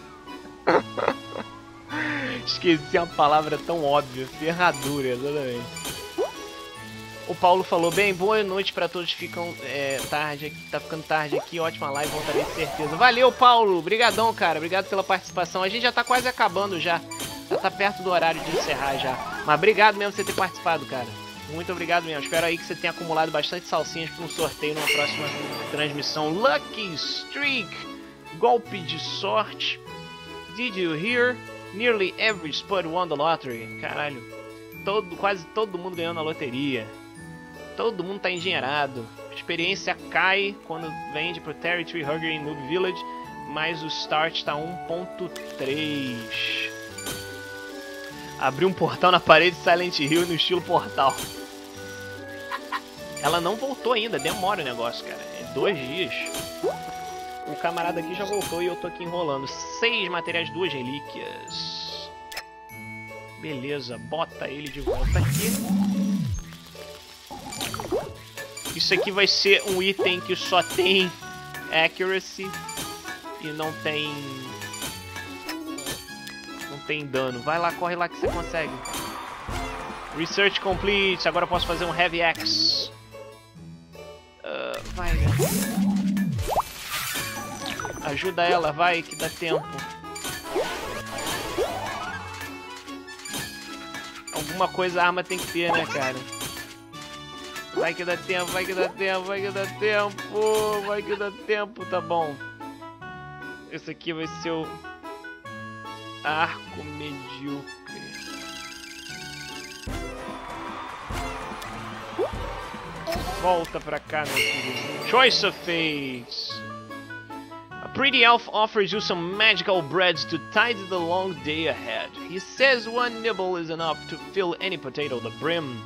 Esqueci uma palavra tão óbvia, ferradura, exatamente. O Paulo falou, bem, boa noite pra todos que ficam é, tarde aqui, tá ficando tarde aqui, ótima live, voltarei de certeza. Valeu, Paulo, obrigadão, cara, obrigado pela participação. A gente já tá quase acabando já, já tá perto do horário de encerrar já. Mas obrigado mesmo por você ter participado, cara. Muito obrigado mesmo, espero aí que você tenha acumulado bastante salsinhas para um sorteio numa próxima transmissão. Lucky Streak, golpe de sorte. Did you hear? Nearly every spud won the lottery. Caralho, todo, quase todo mundo ganhou na loteria. Todo mundo tá engenheirado. Experiência cai quando vende pro Territory Hugger em Noob Village, mas o start tá um ponto três. Abriu um portal na parede de Silent Hill no estilo portal. Ela não voltou ainda, demora o negócio, cara. É dois dias. O camarada aqui já voltou e eu tô aqui enrolando. Seis materiais, duas relíquias. Beleza, bota ele de volta aqui. Isso aqui vai ser um item que só tem accuracy e não tem não tem dano. Vai lá, corre lá que você consegue. Research complete. Agora eu posso fazer um heavy axe. Uh, vai. Ajuda ela, vai, que dá tempo. Alguma coisa a arma tem que ter, né, cara? Vai que dá tempo, vai que dá tempo, vai que dá tempo, vai que dá tempo, tá bom. Esse aqui vai ser o arco medíocre. Volta pra cá, meu filho. Choice of Fates. A pretty elf offers you some magical breads to tide the long day ahead. He says one nibble is enough to fill any potato to the brim.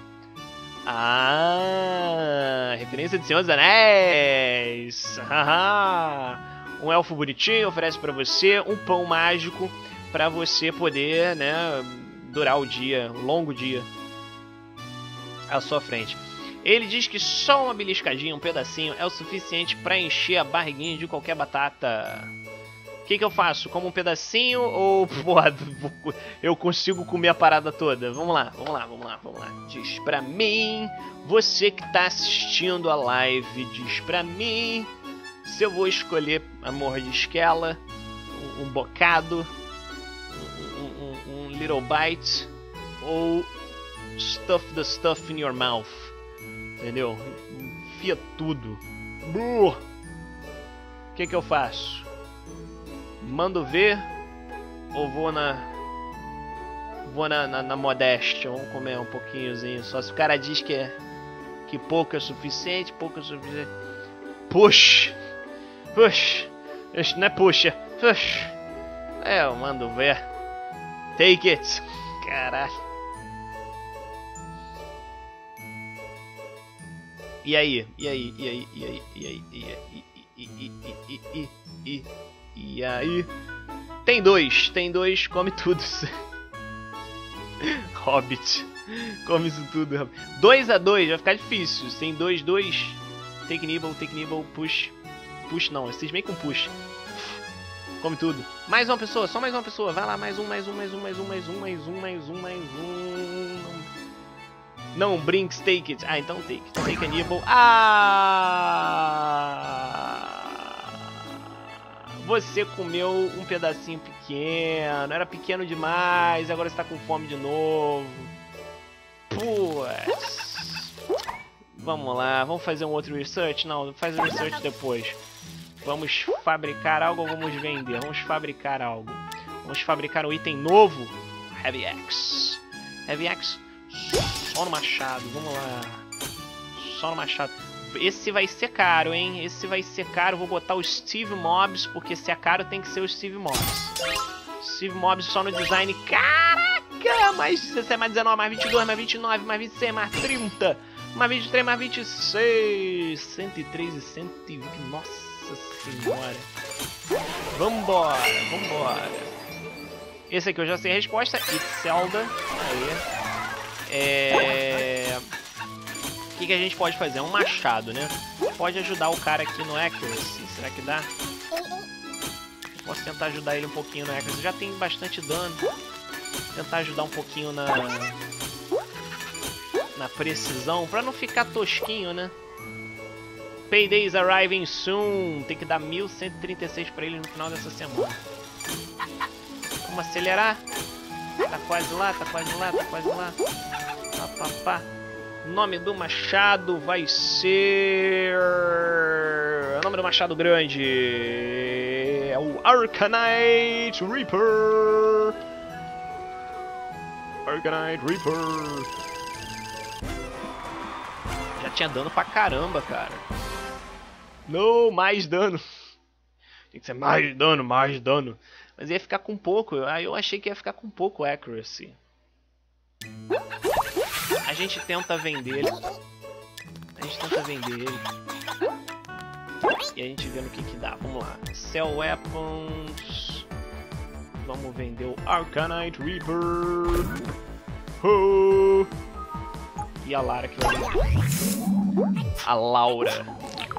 Ah, referência de Senhor dos Anéis. Um elfo bonitinho oferece pra você um pão mágico pra você poder, né, durar o dia, um longo dia à sua frente. Ele diz que só uma beliscadinha, um pedacinho, é o suficiente pra encher a barriguinha de qualquer batata. O que que eu faço? Como um pedacinho ou, porra, eu consigo comer a parada toda? Vamos lá, vamos lá, vamos lá, vamos lá. Diz pra mim, você que tá assistindo a live, diz pra mim se eu vou escolher a mordisquela, um, um bocado, um, um, um, um little bite, ou stuff the stuff in your mouth. Entendeu? Enfia tudo. O que que eu faço? Mando ver ou vou na vou na, na, na modéstia? Vamos comer um pouquinhozinho só. Se o cara diz que é que pouco é suficiente, pouco é suficiente. Puxa, puxa, isso não é puxa, puxa. É, eu mando ver. Take it, caralho. E aí, e aí, e aí, e aí, e aí, e aí, e e e e e e aí, tem dois, tem dois, come tudo. Hobbit, come isso tudo. Dois a dois, vai ficar difícil. Tem dois, dois. Take nibble, take nibble, push. Push não, vocês meio com push. Come tudo. Mais uma pessoa, só mais uma pessoa. Vai lá, mais um, mais um, mais um, mais um, mais um, mais um, mais um, mais um. Não, Brinks, take it. Ah, então take. Take a nibble. Ah! Você comeu um pedacinho pequeno. Era pequeno demais. Agora está com fome de novo. Putz. Vamos lá. Vamos fazer um outro research? Não, faz o research depois. Vamos fabricar algo ou vamos vender? Vamos fabricar algo. Vamos fabricar um item novo. Heavy Axe. Heavy Axe. Só no machado. Vamos lá. Só no machado. Esse vai ser caro, hein? Esse vai ser caro. Vou botar o Steve Mobs, porque se é caro tem que ser o Steve Mobs. Steve Mobs só no design. Caraca! Mais dezessete, mais dezenove, mais vinte e dois, mais vinte e nove, mais vinte e seis, mais trinta, mais vinte e três, mais vinte e seis. cento e três e cento e vinte. Nossa senhora. Vambora, vambora. Esse aqui eu já sei a resposta. It's Zelda. Aí. É... O que, que a gente pode fazer? É um machado, né? Pode ajudar o cara aqui no Accuracy. Será que dá? Posso tentar ajudar ele um pouquinho no Accuracy. Já tem bastante dano. Tentar ajudar um pouquinho na... na precisão. Pra não ficar tosquinho, né? Payday is arriving soon. Tem que dar mil cento e trinta e seis pra ele no final dessa semana. Vamos acelerar. Tá quase lá, tá quase lá, tá quase lá. Pá, pá, pá. O nome do machado vai ser... O nome do machado grande é o Arcanite Reaper. Arcanite Reaper. Já tinha dano pra caramba, cara. Não, mais dano. Tem que ser mais dano, mais dano. Mas ia ficar com pouco. Aí eu achei que ia ficar com pouco accuracy. A gente tenta vender ele. A gente tenta vender ele. E a gente vê no que que dá. Vamos lá. Sell weapons. Vamos vender o Arcanite Reaper. Oh. E a Lara que vai vender. A Laura.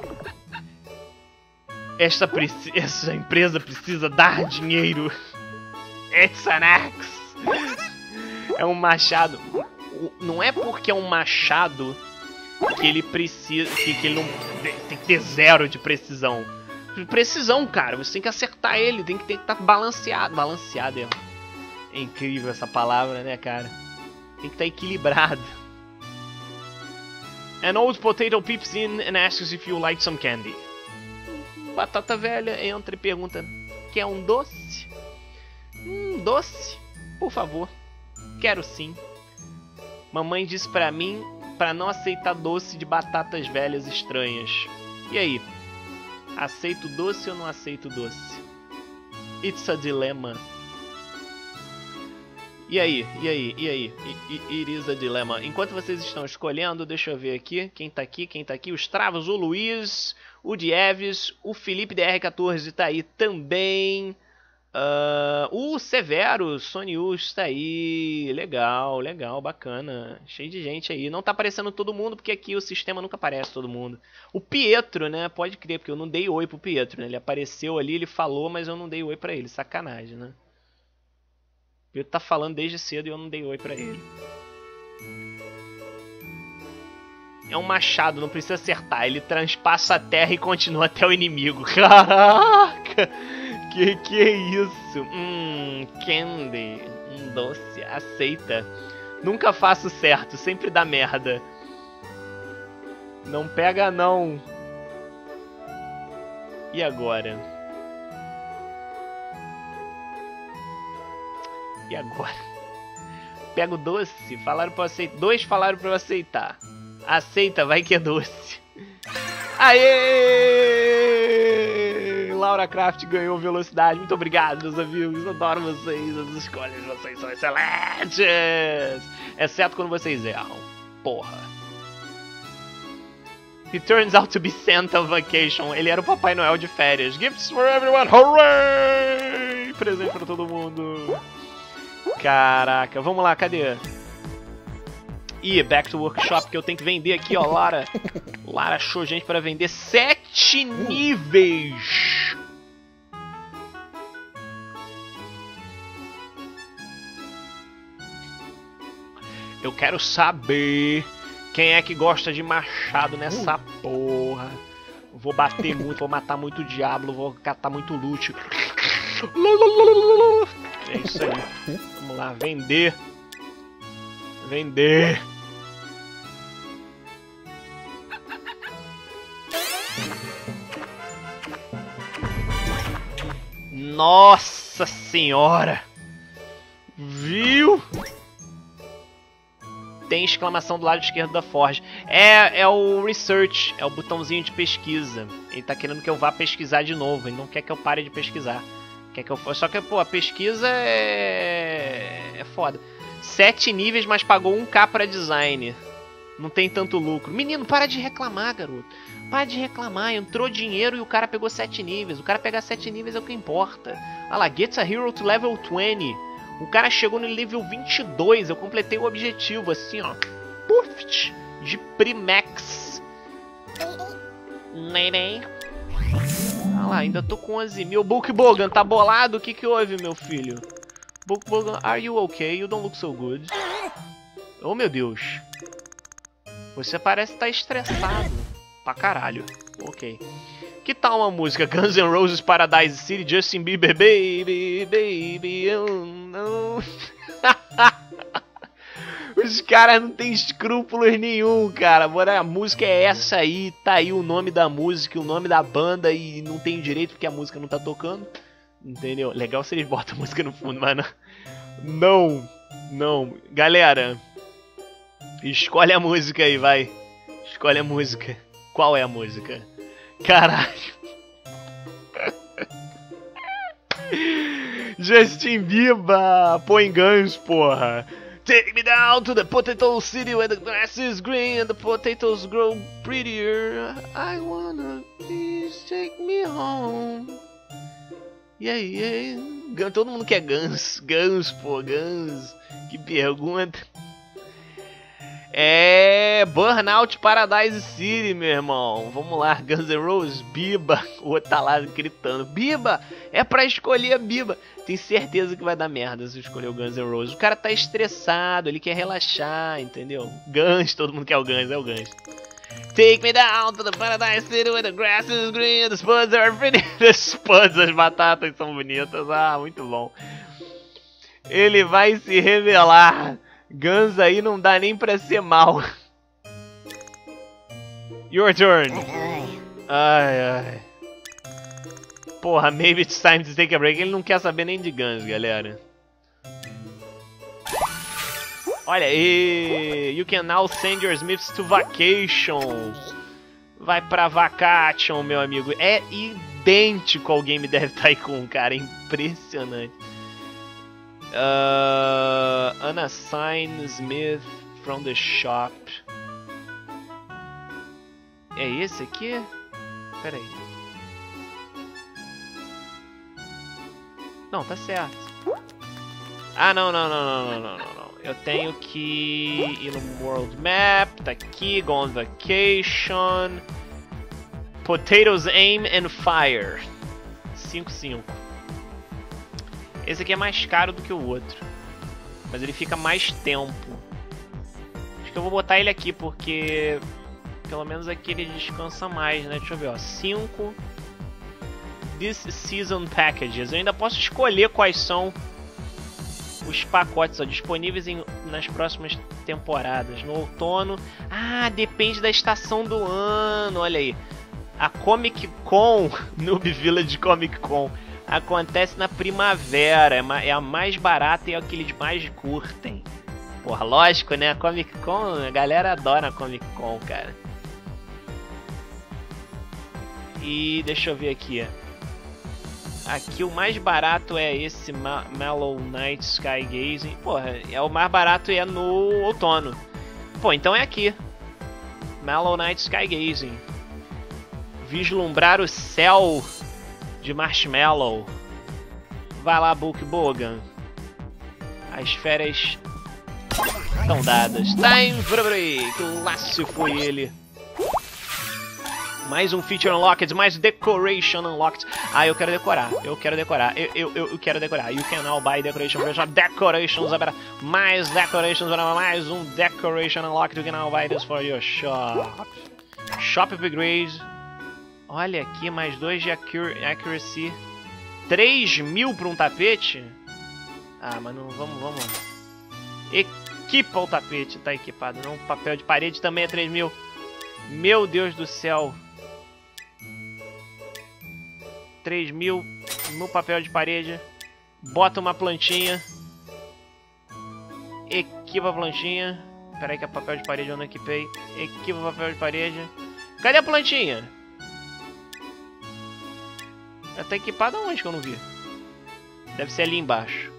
Esta, essa empresa precisa dar dinheiro. It's an axe. É um machado. Não é porque é um machado que ele precisa. Que, que ele não. Tem que ter zero de precisão. Precisão, cara. Você tem que acertar ele. Tem que ter que estar balanceado. Balanceado é, é incrível essa palavra, né, cara? Tem que estar equilibrado. An old potato peeps in and asks if you like some candy. Batata velha entra e pergunta: quer um doce? Hum, doce? Por favor. Quero sim. Mamãe disse pra mim pra não aceitar doce de batatas velhas estranhas. E aí? Aceito doce ou não aceito doce? It's a dilemma. E aí? E aí? E aí? It is a dilemma. Enquanto vocês estão escolhendo, deixa eu ver aqui. Quem tá aqui? Quem tá aqui? Os Travas, o Luiz, o Dieves, o Felipe D R quatorze tá aí também. Uh, uh, Severo, Sonius tá aí. Legal, legal, bacana. Cheio de gente aí. Não tá aparecendo todo mundo, porque aqui o sistema nunca aparece todo mundo. O Pietro, né? Pode crer, porque eu não dei oi pro Pietro, né? Ele apareceu ali, ele falou, mas eu não dei oi pra ele. Sacanagem, né? O Pietro tá falando desde cedo e eu não dei oi pra ele. É um machado, não precisa acertar. Ele transpassa a terra e continua até o inimigo. Caraca! Que que é isso? Hum, candy. Um doce. Aceita. Nunca faço certo, sempre dá merda. Não pega não. E agora? E agora? Pega o doce. Falaram pra eu aceitar. Dois falaram pra eu aceitar. Aceita, vai que é doce. Aê! Laura Craft ganhou velocidade. Muito obrigado, meus amigos. Adoro vocês. As escolhas de vocês são excelentes. Exceto quando vocês erram. Porra. He turns out to be Santa on vacation. Ele era o Papai Noel de férias. Gifts for everyone. Hooray! Presente pra todo mundo. Caraca. Vamos lá, cadê? Ih, back to workshop que eu tenho que vender aqui, ó, Lara. Lara achou gente pra vender sete níveis. Eu quero saber quem é que gosta de machado nessa porra. Vou bater muito, vou matar muito diablo, vou catar muito loot. É isso aí. Vamos lá, vender. Vender. Nossa senhora. Viu? Tem exclamação do lado esquerdo da Forge. É, é o Research, é o botãozinho de pesquisa. Ele tá querendo que eu vá pesquisar de novo. Ele não quer que eu pare de pesquisar. Quer que eu... Só que, pô, a pesquisa é... é foda. Sete níveis, mas pagou um K pra design. Não tem tanto lucro. Menino, para de reclamar, garoto. Para de reclamar. Entrou dinheiro e o cara pegou sete níveis. O cara pegar sete níveis é o que importa. Olha lá, gets a hero to level vinte. O cara chegou no nível vinte e dois. Eu completei o objetivo, assim, ó. Puf! De Primax. Neném. Olha lá, ainda tô com onze mil. Book Bogan, tá bolado? O que que houve, meu filho? Book Bogan, are you okay? You don't look so good. Oh, meu Deus. Você parece estar estressado. Pra caralho. Ok. Que tal uma música? Guns N' Roses, Paradise City, Justin Bieber, baby, baby, oh no. Os caras não tem escrúpulos nenhum, cara. Bora, a música é essa aí, tá aí o nome da música, o nome da banda e não tem direito porque a música não tá tocando. Entendeu? Legal se eles botam a música no fundo, mas não. Não, não. Galera, escolhe a música aí, vai. Escolhe a música. Qual é a música? Caralho. Justin Bieber. Põe Guns, porra. Take me down to the potato city where the grass is green and the potatoes grow prettier. I wanna please take me home. E aí, e aí? Todo mundo quer Guns. Guns, pô, Guns. Que pergunta. É... Burnout Paradise City, meu irmão. Vamos lá, Guns N' Roses, Biba. O outro tá lá gritando. Biba! É pra escolher a Biba. Tenho certeza que vai dar merda se eu escolher o Guns N' Roses. O cara tá estressado, ele quer relaxar, entendeu? Guns, todo mundo quer o Guns, é o Guns. Take me down to the Paradise City where the grass is green, the spuds are pretty. The spuds, as batatas são bonitas. Ah, muito bom. Ele vai se revelar. Guns aí não dá nem pra ser mal. Your turn. Ai, ai. Porra, maybe it's time to take a break. Ele não quer saber nem de Guns, galera. Olha aí. You can now send your Smiths to vacation. Vai pra vacation, meu amigo. É idêntico ao Game Dev Tycoon, cara. Impressionante. Uh, unassign Smith from the shop. É esse aqui? Pera aí. Não, tá certo. Ah, não, não, não, não, não, não, não, não. Eu tenho que ir no World Map, tá aqui, Go on Vacation. Potatoes, Aim and Fire. cinco cinco. Esse aqui é mais caro do que o outro. Mas ele fica mais tempo. Acho que eu vou botar ele aqui, porque pelo menos aqui ele descansa mais, né? Deixa eu ver, ó. cinco This Season Packages. Eu ainda posso escolher quais são os pacotes ó, disponíveis em, nas próximas temporadas. No outono. Ah, depende da estação do ano. Olha aí. A Comic Con, Noob Village Comic Con, acontece na primavera. É a mais barata e é o que eles mais curtem. Porra, lógico, né? A Comic Con, a galera adora a Comic Con, cara. E deixa eu ver aqui. Aqui o mais barato é esse Ma Mellow Night Sky Gazing. Porra, é o mais barato é no outono. Pô, então é aqui. Mellow Night Sky Gazing. Vislumbrar o céu de Marshmallow. Vai lá, Bulk Bogan. As férias estão dadas. Time for a break. Lá se foi ele. Mais um Feature Unlocked, mais Decoration Unlocked. Ah, eu quero decorar, eu quero decorar, eu, eu, eu quero decorar. You can now buy decoration for your shop. Decorations, mais decorations, mais um Decoration Unlocked. You can now buy this for your shop. Shop Upgrade. Olha aqui, mais dois de Accuracy. três mil para um tapete? Ah, mas não, vamos, vamos. Equipa o tapete, tá equipado. Não, papel de parede também é três mil. Meu Deus do céu. três mil no papel de parede. Bota uma plantinha. Equipa a plantinha. Espera aí que é papel de parede eu não equipei. Equipa o papel de parede. Cadê a plantinha? Ela tá equipada onde que eu não vi? Deve ser ali embaixo.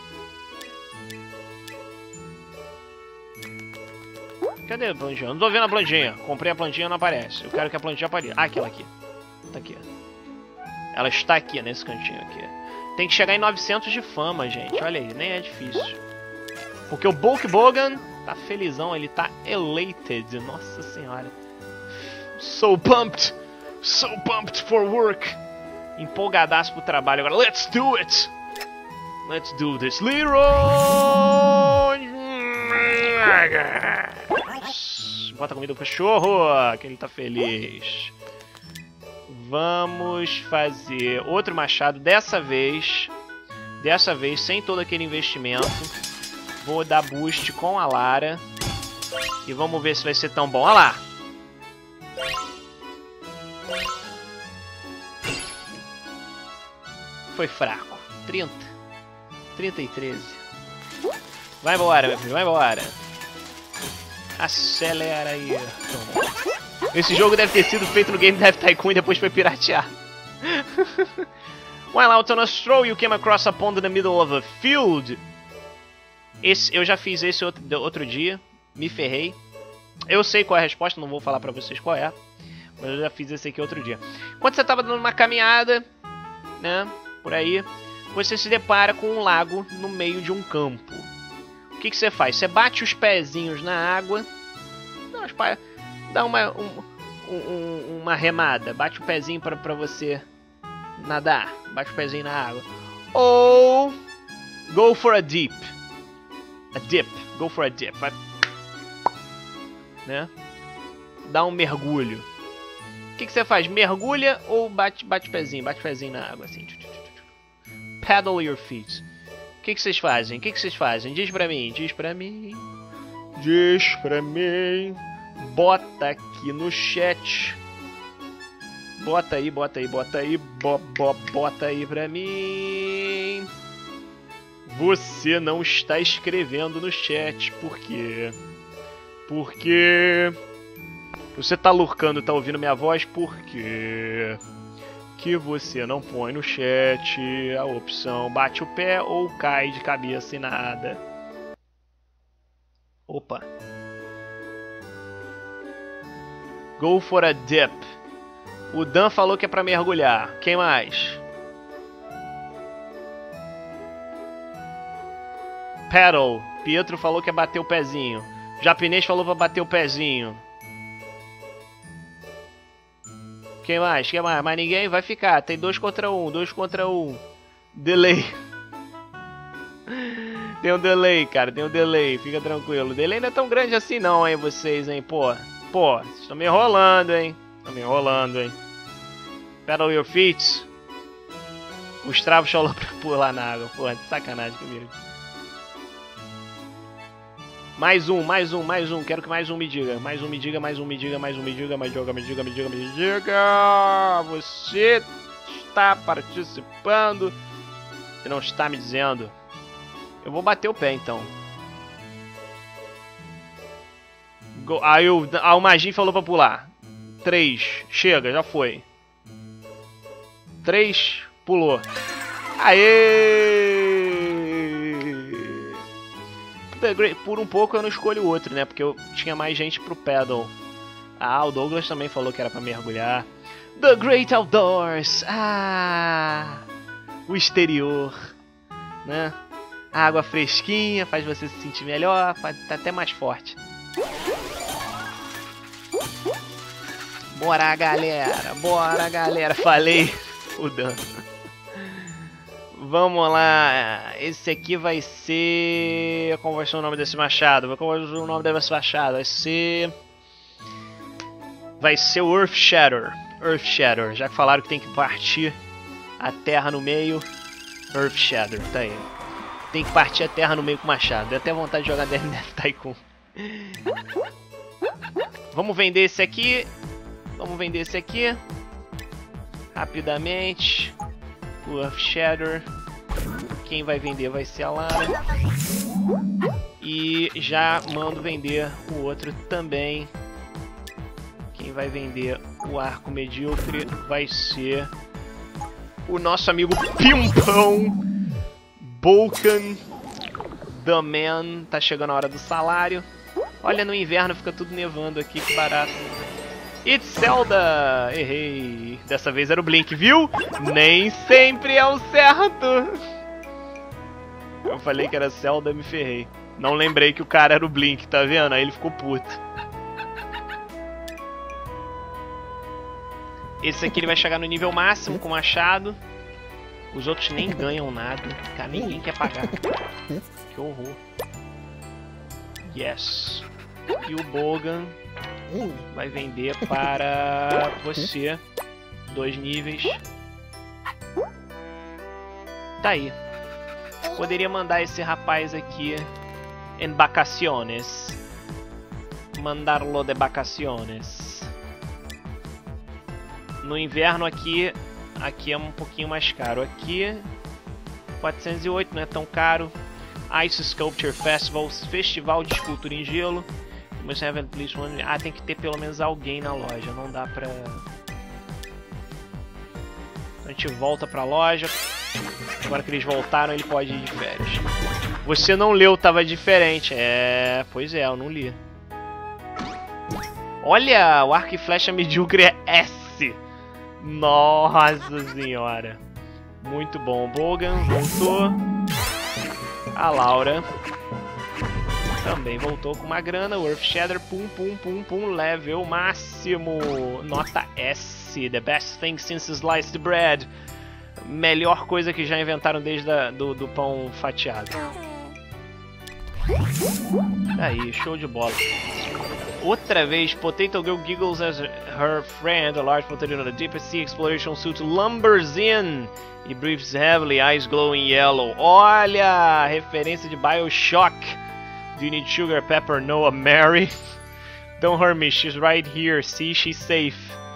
Cadê a plantinha? Não tô vendo a plantinha. Comprei a plantinha, não aparece. Eu quero que a plantinha apareça. Ah, aquela aqui. Tá aqui. Ela está aqui, nesse cantinho aqui. Tem que chegar em novecentos de fama, gente. Olha aí, nem é difícil. Porque o Bulk Bogan tá felizão. Ele tá elated. Nossa senhora. So pumped. So pumped for work. Empolgadaço pro trabalho. Agora, let's do it. Let's do this. Leroy. Bota comida pro cachorro, que ele tá feliz. Vamos fazer outro machado. Dessa vez, dessa vez, sem todo aquele investimento. Vou dar boost com a Lara. E vamos ver se vai ser tão bom. Olha lá. Foi fraco. trinta. trinta e treze. Vai embora, meu filho. Vai embora. Acelera aí. Esse jogo deve ter sido feito no Game Dev Tycoon e depois foi pirateado. While out on a stroll, you came across a pond in the middle of a field. Esse, eu já fiz esse outro, outro dia. Me ferrei. Eu sei qual é a resposta, não vou falar pra vocês qual é. Mas eu já fiz esse aqui outro dia. Quando você tava dando uma caminhada, né, por aí, você se depara com um lago no meio de um campo. O que, que você faz? Você bate os pezinhos na água. Não, dá uma, um, um, uma remada. Bate o pezinho pra, pra você nadar. Bate o pezinho na água. Ou go for a dip. A dip. Go for a dip. Vai, né? Dá um mergulho. O que, que você faz? Mergulha ou bate, bate o pezinho? Bate o pezinho na água assim. Paddle your feet. O que, que vocês fazem? O que, que vocês fazem? Diz pra mim. Diz pra mim. Diz pra mim. Bota aqui no chat. Bota aí, bota aí, bota aí. Bo, bo, bota aí pra mim. Você não está escrevendo no chat. Por quê? Porque... Você tá lurcando, tá ouvindo minha voz? Por quê? Que você não põe no chat a opção bate o pé ou cai de cabeça e nada. Opa. Go for a dip. O Dan falou que é pra mergulhar. Quem mais? Pedal. Pietro falou que ia bater o pezinho. Japonês falou pra bater o pezinho. Quem mais? Quem mais? Mas ninguém vai ficar. Tem dois contra um. Dois contra um. Delay. Tem um delay, cara. Tem um delay. Fica tranquilo. O delay não é tão grande assim não, hein, vocês, hein. Pô. Pô. Vocês estão me enrolando, hein. Estão me enrolando, hein. Pedal your feet. O Stravo falou pra pular na água. Porra, de sacanagem comigo. Mais um, mais um, mais um. Quero que mais um me diga. Mais um me diga, mais um me diga, mais um me diga, mais joga, me diga, me diga, me diga. Você está participando e não está me dizendo. Eu vou bater o pé então. Go. Aí o, ah, o Magi falou pra pular. Três. Chega, já foi. Três. Pulou. Aê! Por um pouco eu não escolho o outro, né? Porque eu tinha mais gente pro pedal. Ah, o Douglas também falou que era pra mergulhar. The Great Outdoors! Ah! O exterior. Né? A água fresquinha faz você se sentir melhor, faz tá até mais forte. Bora, galera! Bora, galera! Falei o dano. Vamos lá, esse aqui vai ser... Qual vai ser o nome desse machado? Qual vai ser o nome desse machado? Vai ser... Vai ser o Earth Shatter. Earth Shatter, já que falaram que tem que partir a terra no meio. Earth Shatter, tá aí. Tem que partir a terra no meio com o machado. Deu até vontade de jogar D N F Tycoon. Vamos vender esse aqui. Vamos vender esse aqui. Rapidamente. O Earth Shatter. Quem vai vender vai ser a Lara. E já mando vender o outro também. Quem vai vender o arco medíocre vai ser o nosso amigo Pimpão. Vulcan. The Man. Tá chegando a hora do salário. Olha, no inverno fica tudo nevando aqui, que barato. It's Zelda! Errei. Dessa vez era o Blink, viu? Nem sempre é o certo. Eu falei que era Zelda, me ferrei. Não lembrei que o cara era o Blink, tá vendo? Aí ele ficou puto. Esse aqui ele vai chegar no nível máximo com machado. Os outros nem ganham nada. Cara, ninguém quer pagar. Que horror. Yes. E o Bogan vai vender para você. Dois níveis. Tá aí. Poderia mandar esse rapaz aqui em vacaciones. Mandarlo de vacaciones. No inverno aqui, aqui é um pouquinho mais caro. Aqui, quatrocentos e oito, não é tão caro. Ice Sculpture Festivals, Festival de Escultura em Gelo. Mas have at least one... Ah, tem que ter pelo menos alguém na loja, não dá pra... A gente volta pra loja. Agora que eles voltaram, ele pode ir de férias. Você não leu, tava diferente. É, pois é, eu não li. Olha, o arco e flecha medíocre é S. Nossa senhora. Muito bom. Bogan voltou. A Laura também voltou com uma grana. O Earth Shatter, pum, pum, pum, pum. Level máximo. Nota S. The best thing since sliced bread. Melhor coisa que já inventaram desde a, do, do pão fatiado. Aí, show de bola. Outra vez, Potato Girl giggles as her friend, a large potato in a deep sea exploration suit, lumbers in e breathes heavily, eyes glowing yellow. Olha, referência de Bioshock. Do you need sugar, pepper, Noah, Mary? Don't hurt me, she's right here, see, she's safe.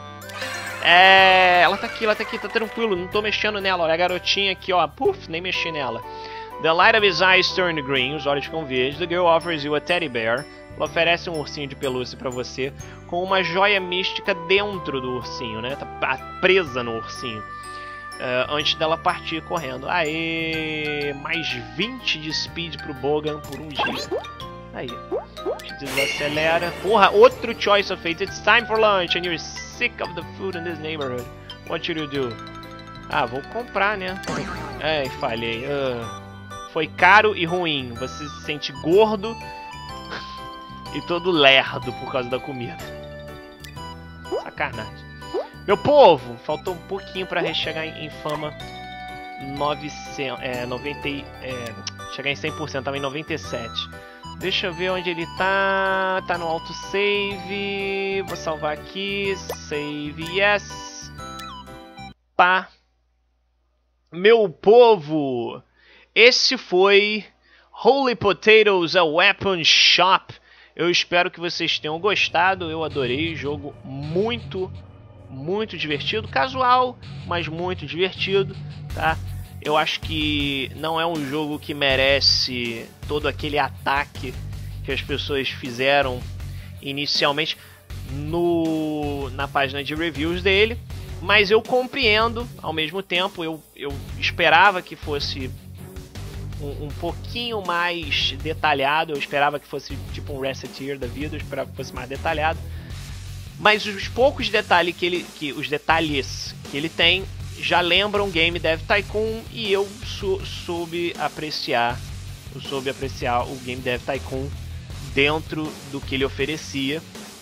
É, ela tá aqui, ela tá aqui, tá tranquilo, não tô mexendo nela. Olha a garotinha aqui, ó, puf, nem mexi nela. The light of his eyes turned green, os olhos ficam verdes. The girl offers you a teddy bear. Ela oferece um ursinho de pelúcia pra você, com uma joia mística dentro do ursinho, né? Tá presa no ursinho. Uh, antes dela partir correndo. Aê! Mais vinte de speed pro Bogan por um dia. Aí. Desacelera. Porra, outro choice of fate. It's time for lunch and you're sick of the food in this neighborhood. What should you do? Ah, vou comprar, né? É, falhei. Uh, foi caro e ruim. Você se sente gordo e todo lerdo por causa da comida. Sacanagem. Meu povo, faltou um pouquinho pra chegar em fama novecentos, é, noventa, é, chegar em cem por cento, tava em noventa e sete. Deixa eu ver onde ele tá. Tá no autosave. Vou salvar aqui. Save yes. Pá. Meu povo, esse foi Holy Potatoes, a Weapon Shop. Eu espero que vocês tenham gostado. Eu adorei. Jogo muito, muito divertido. Casual, mas muito divertido, tá? Eu acho que não é um jogo que merece todo aquele ataque que as pessoas fizeram inicialmente no, na página de reviews dele. Mas eu compreendo ao mesmo tempo. Eu, eu esperava que fosse um, um pouquinho mais detalhado. Eu esperava que fosse tipo um Reseteer da vida. Eu esperava que fosse mais detalhado. Mas os poucos detalhes que ele, que, os detalhes que ele tem já lembram Game Dev Tycoon. E eu sou, soube apreciar eu soube apreciar o Game Dev Tycoon dentro do que ele oferecia.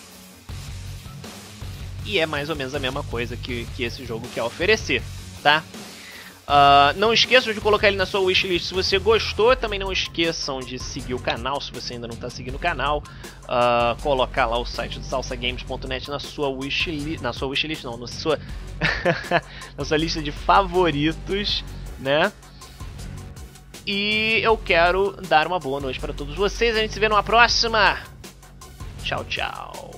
E é mais ou menos a mesma coisa que, que esse jogo quer oferecer, tá? Uh, não esqueçam de colocar ele na sua wishlist se você gostou. Também não esqueçam de seguir o canal se você ainda não está seguindo o canal. Uh, colocar lá o site do salsa games ponto net na sua wishlist, na sua wishlist não, na sua, na sua lista de favoritos, né? E eu quero dar uma boa noite para todos vocês. A gente se vê numa próxima. Tchau, tchau.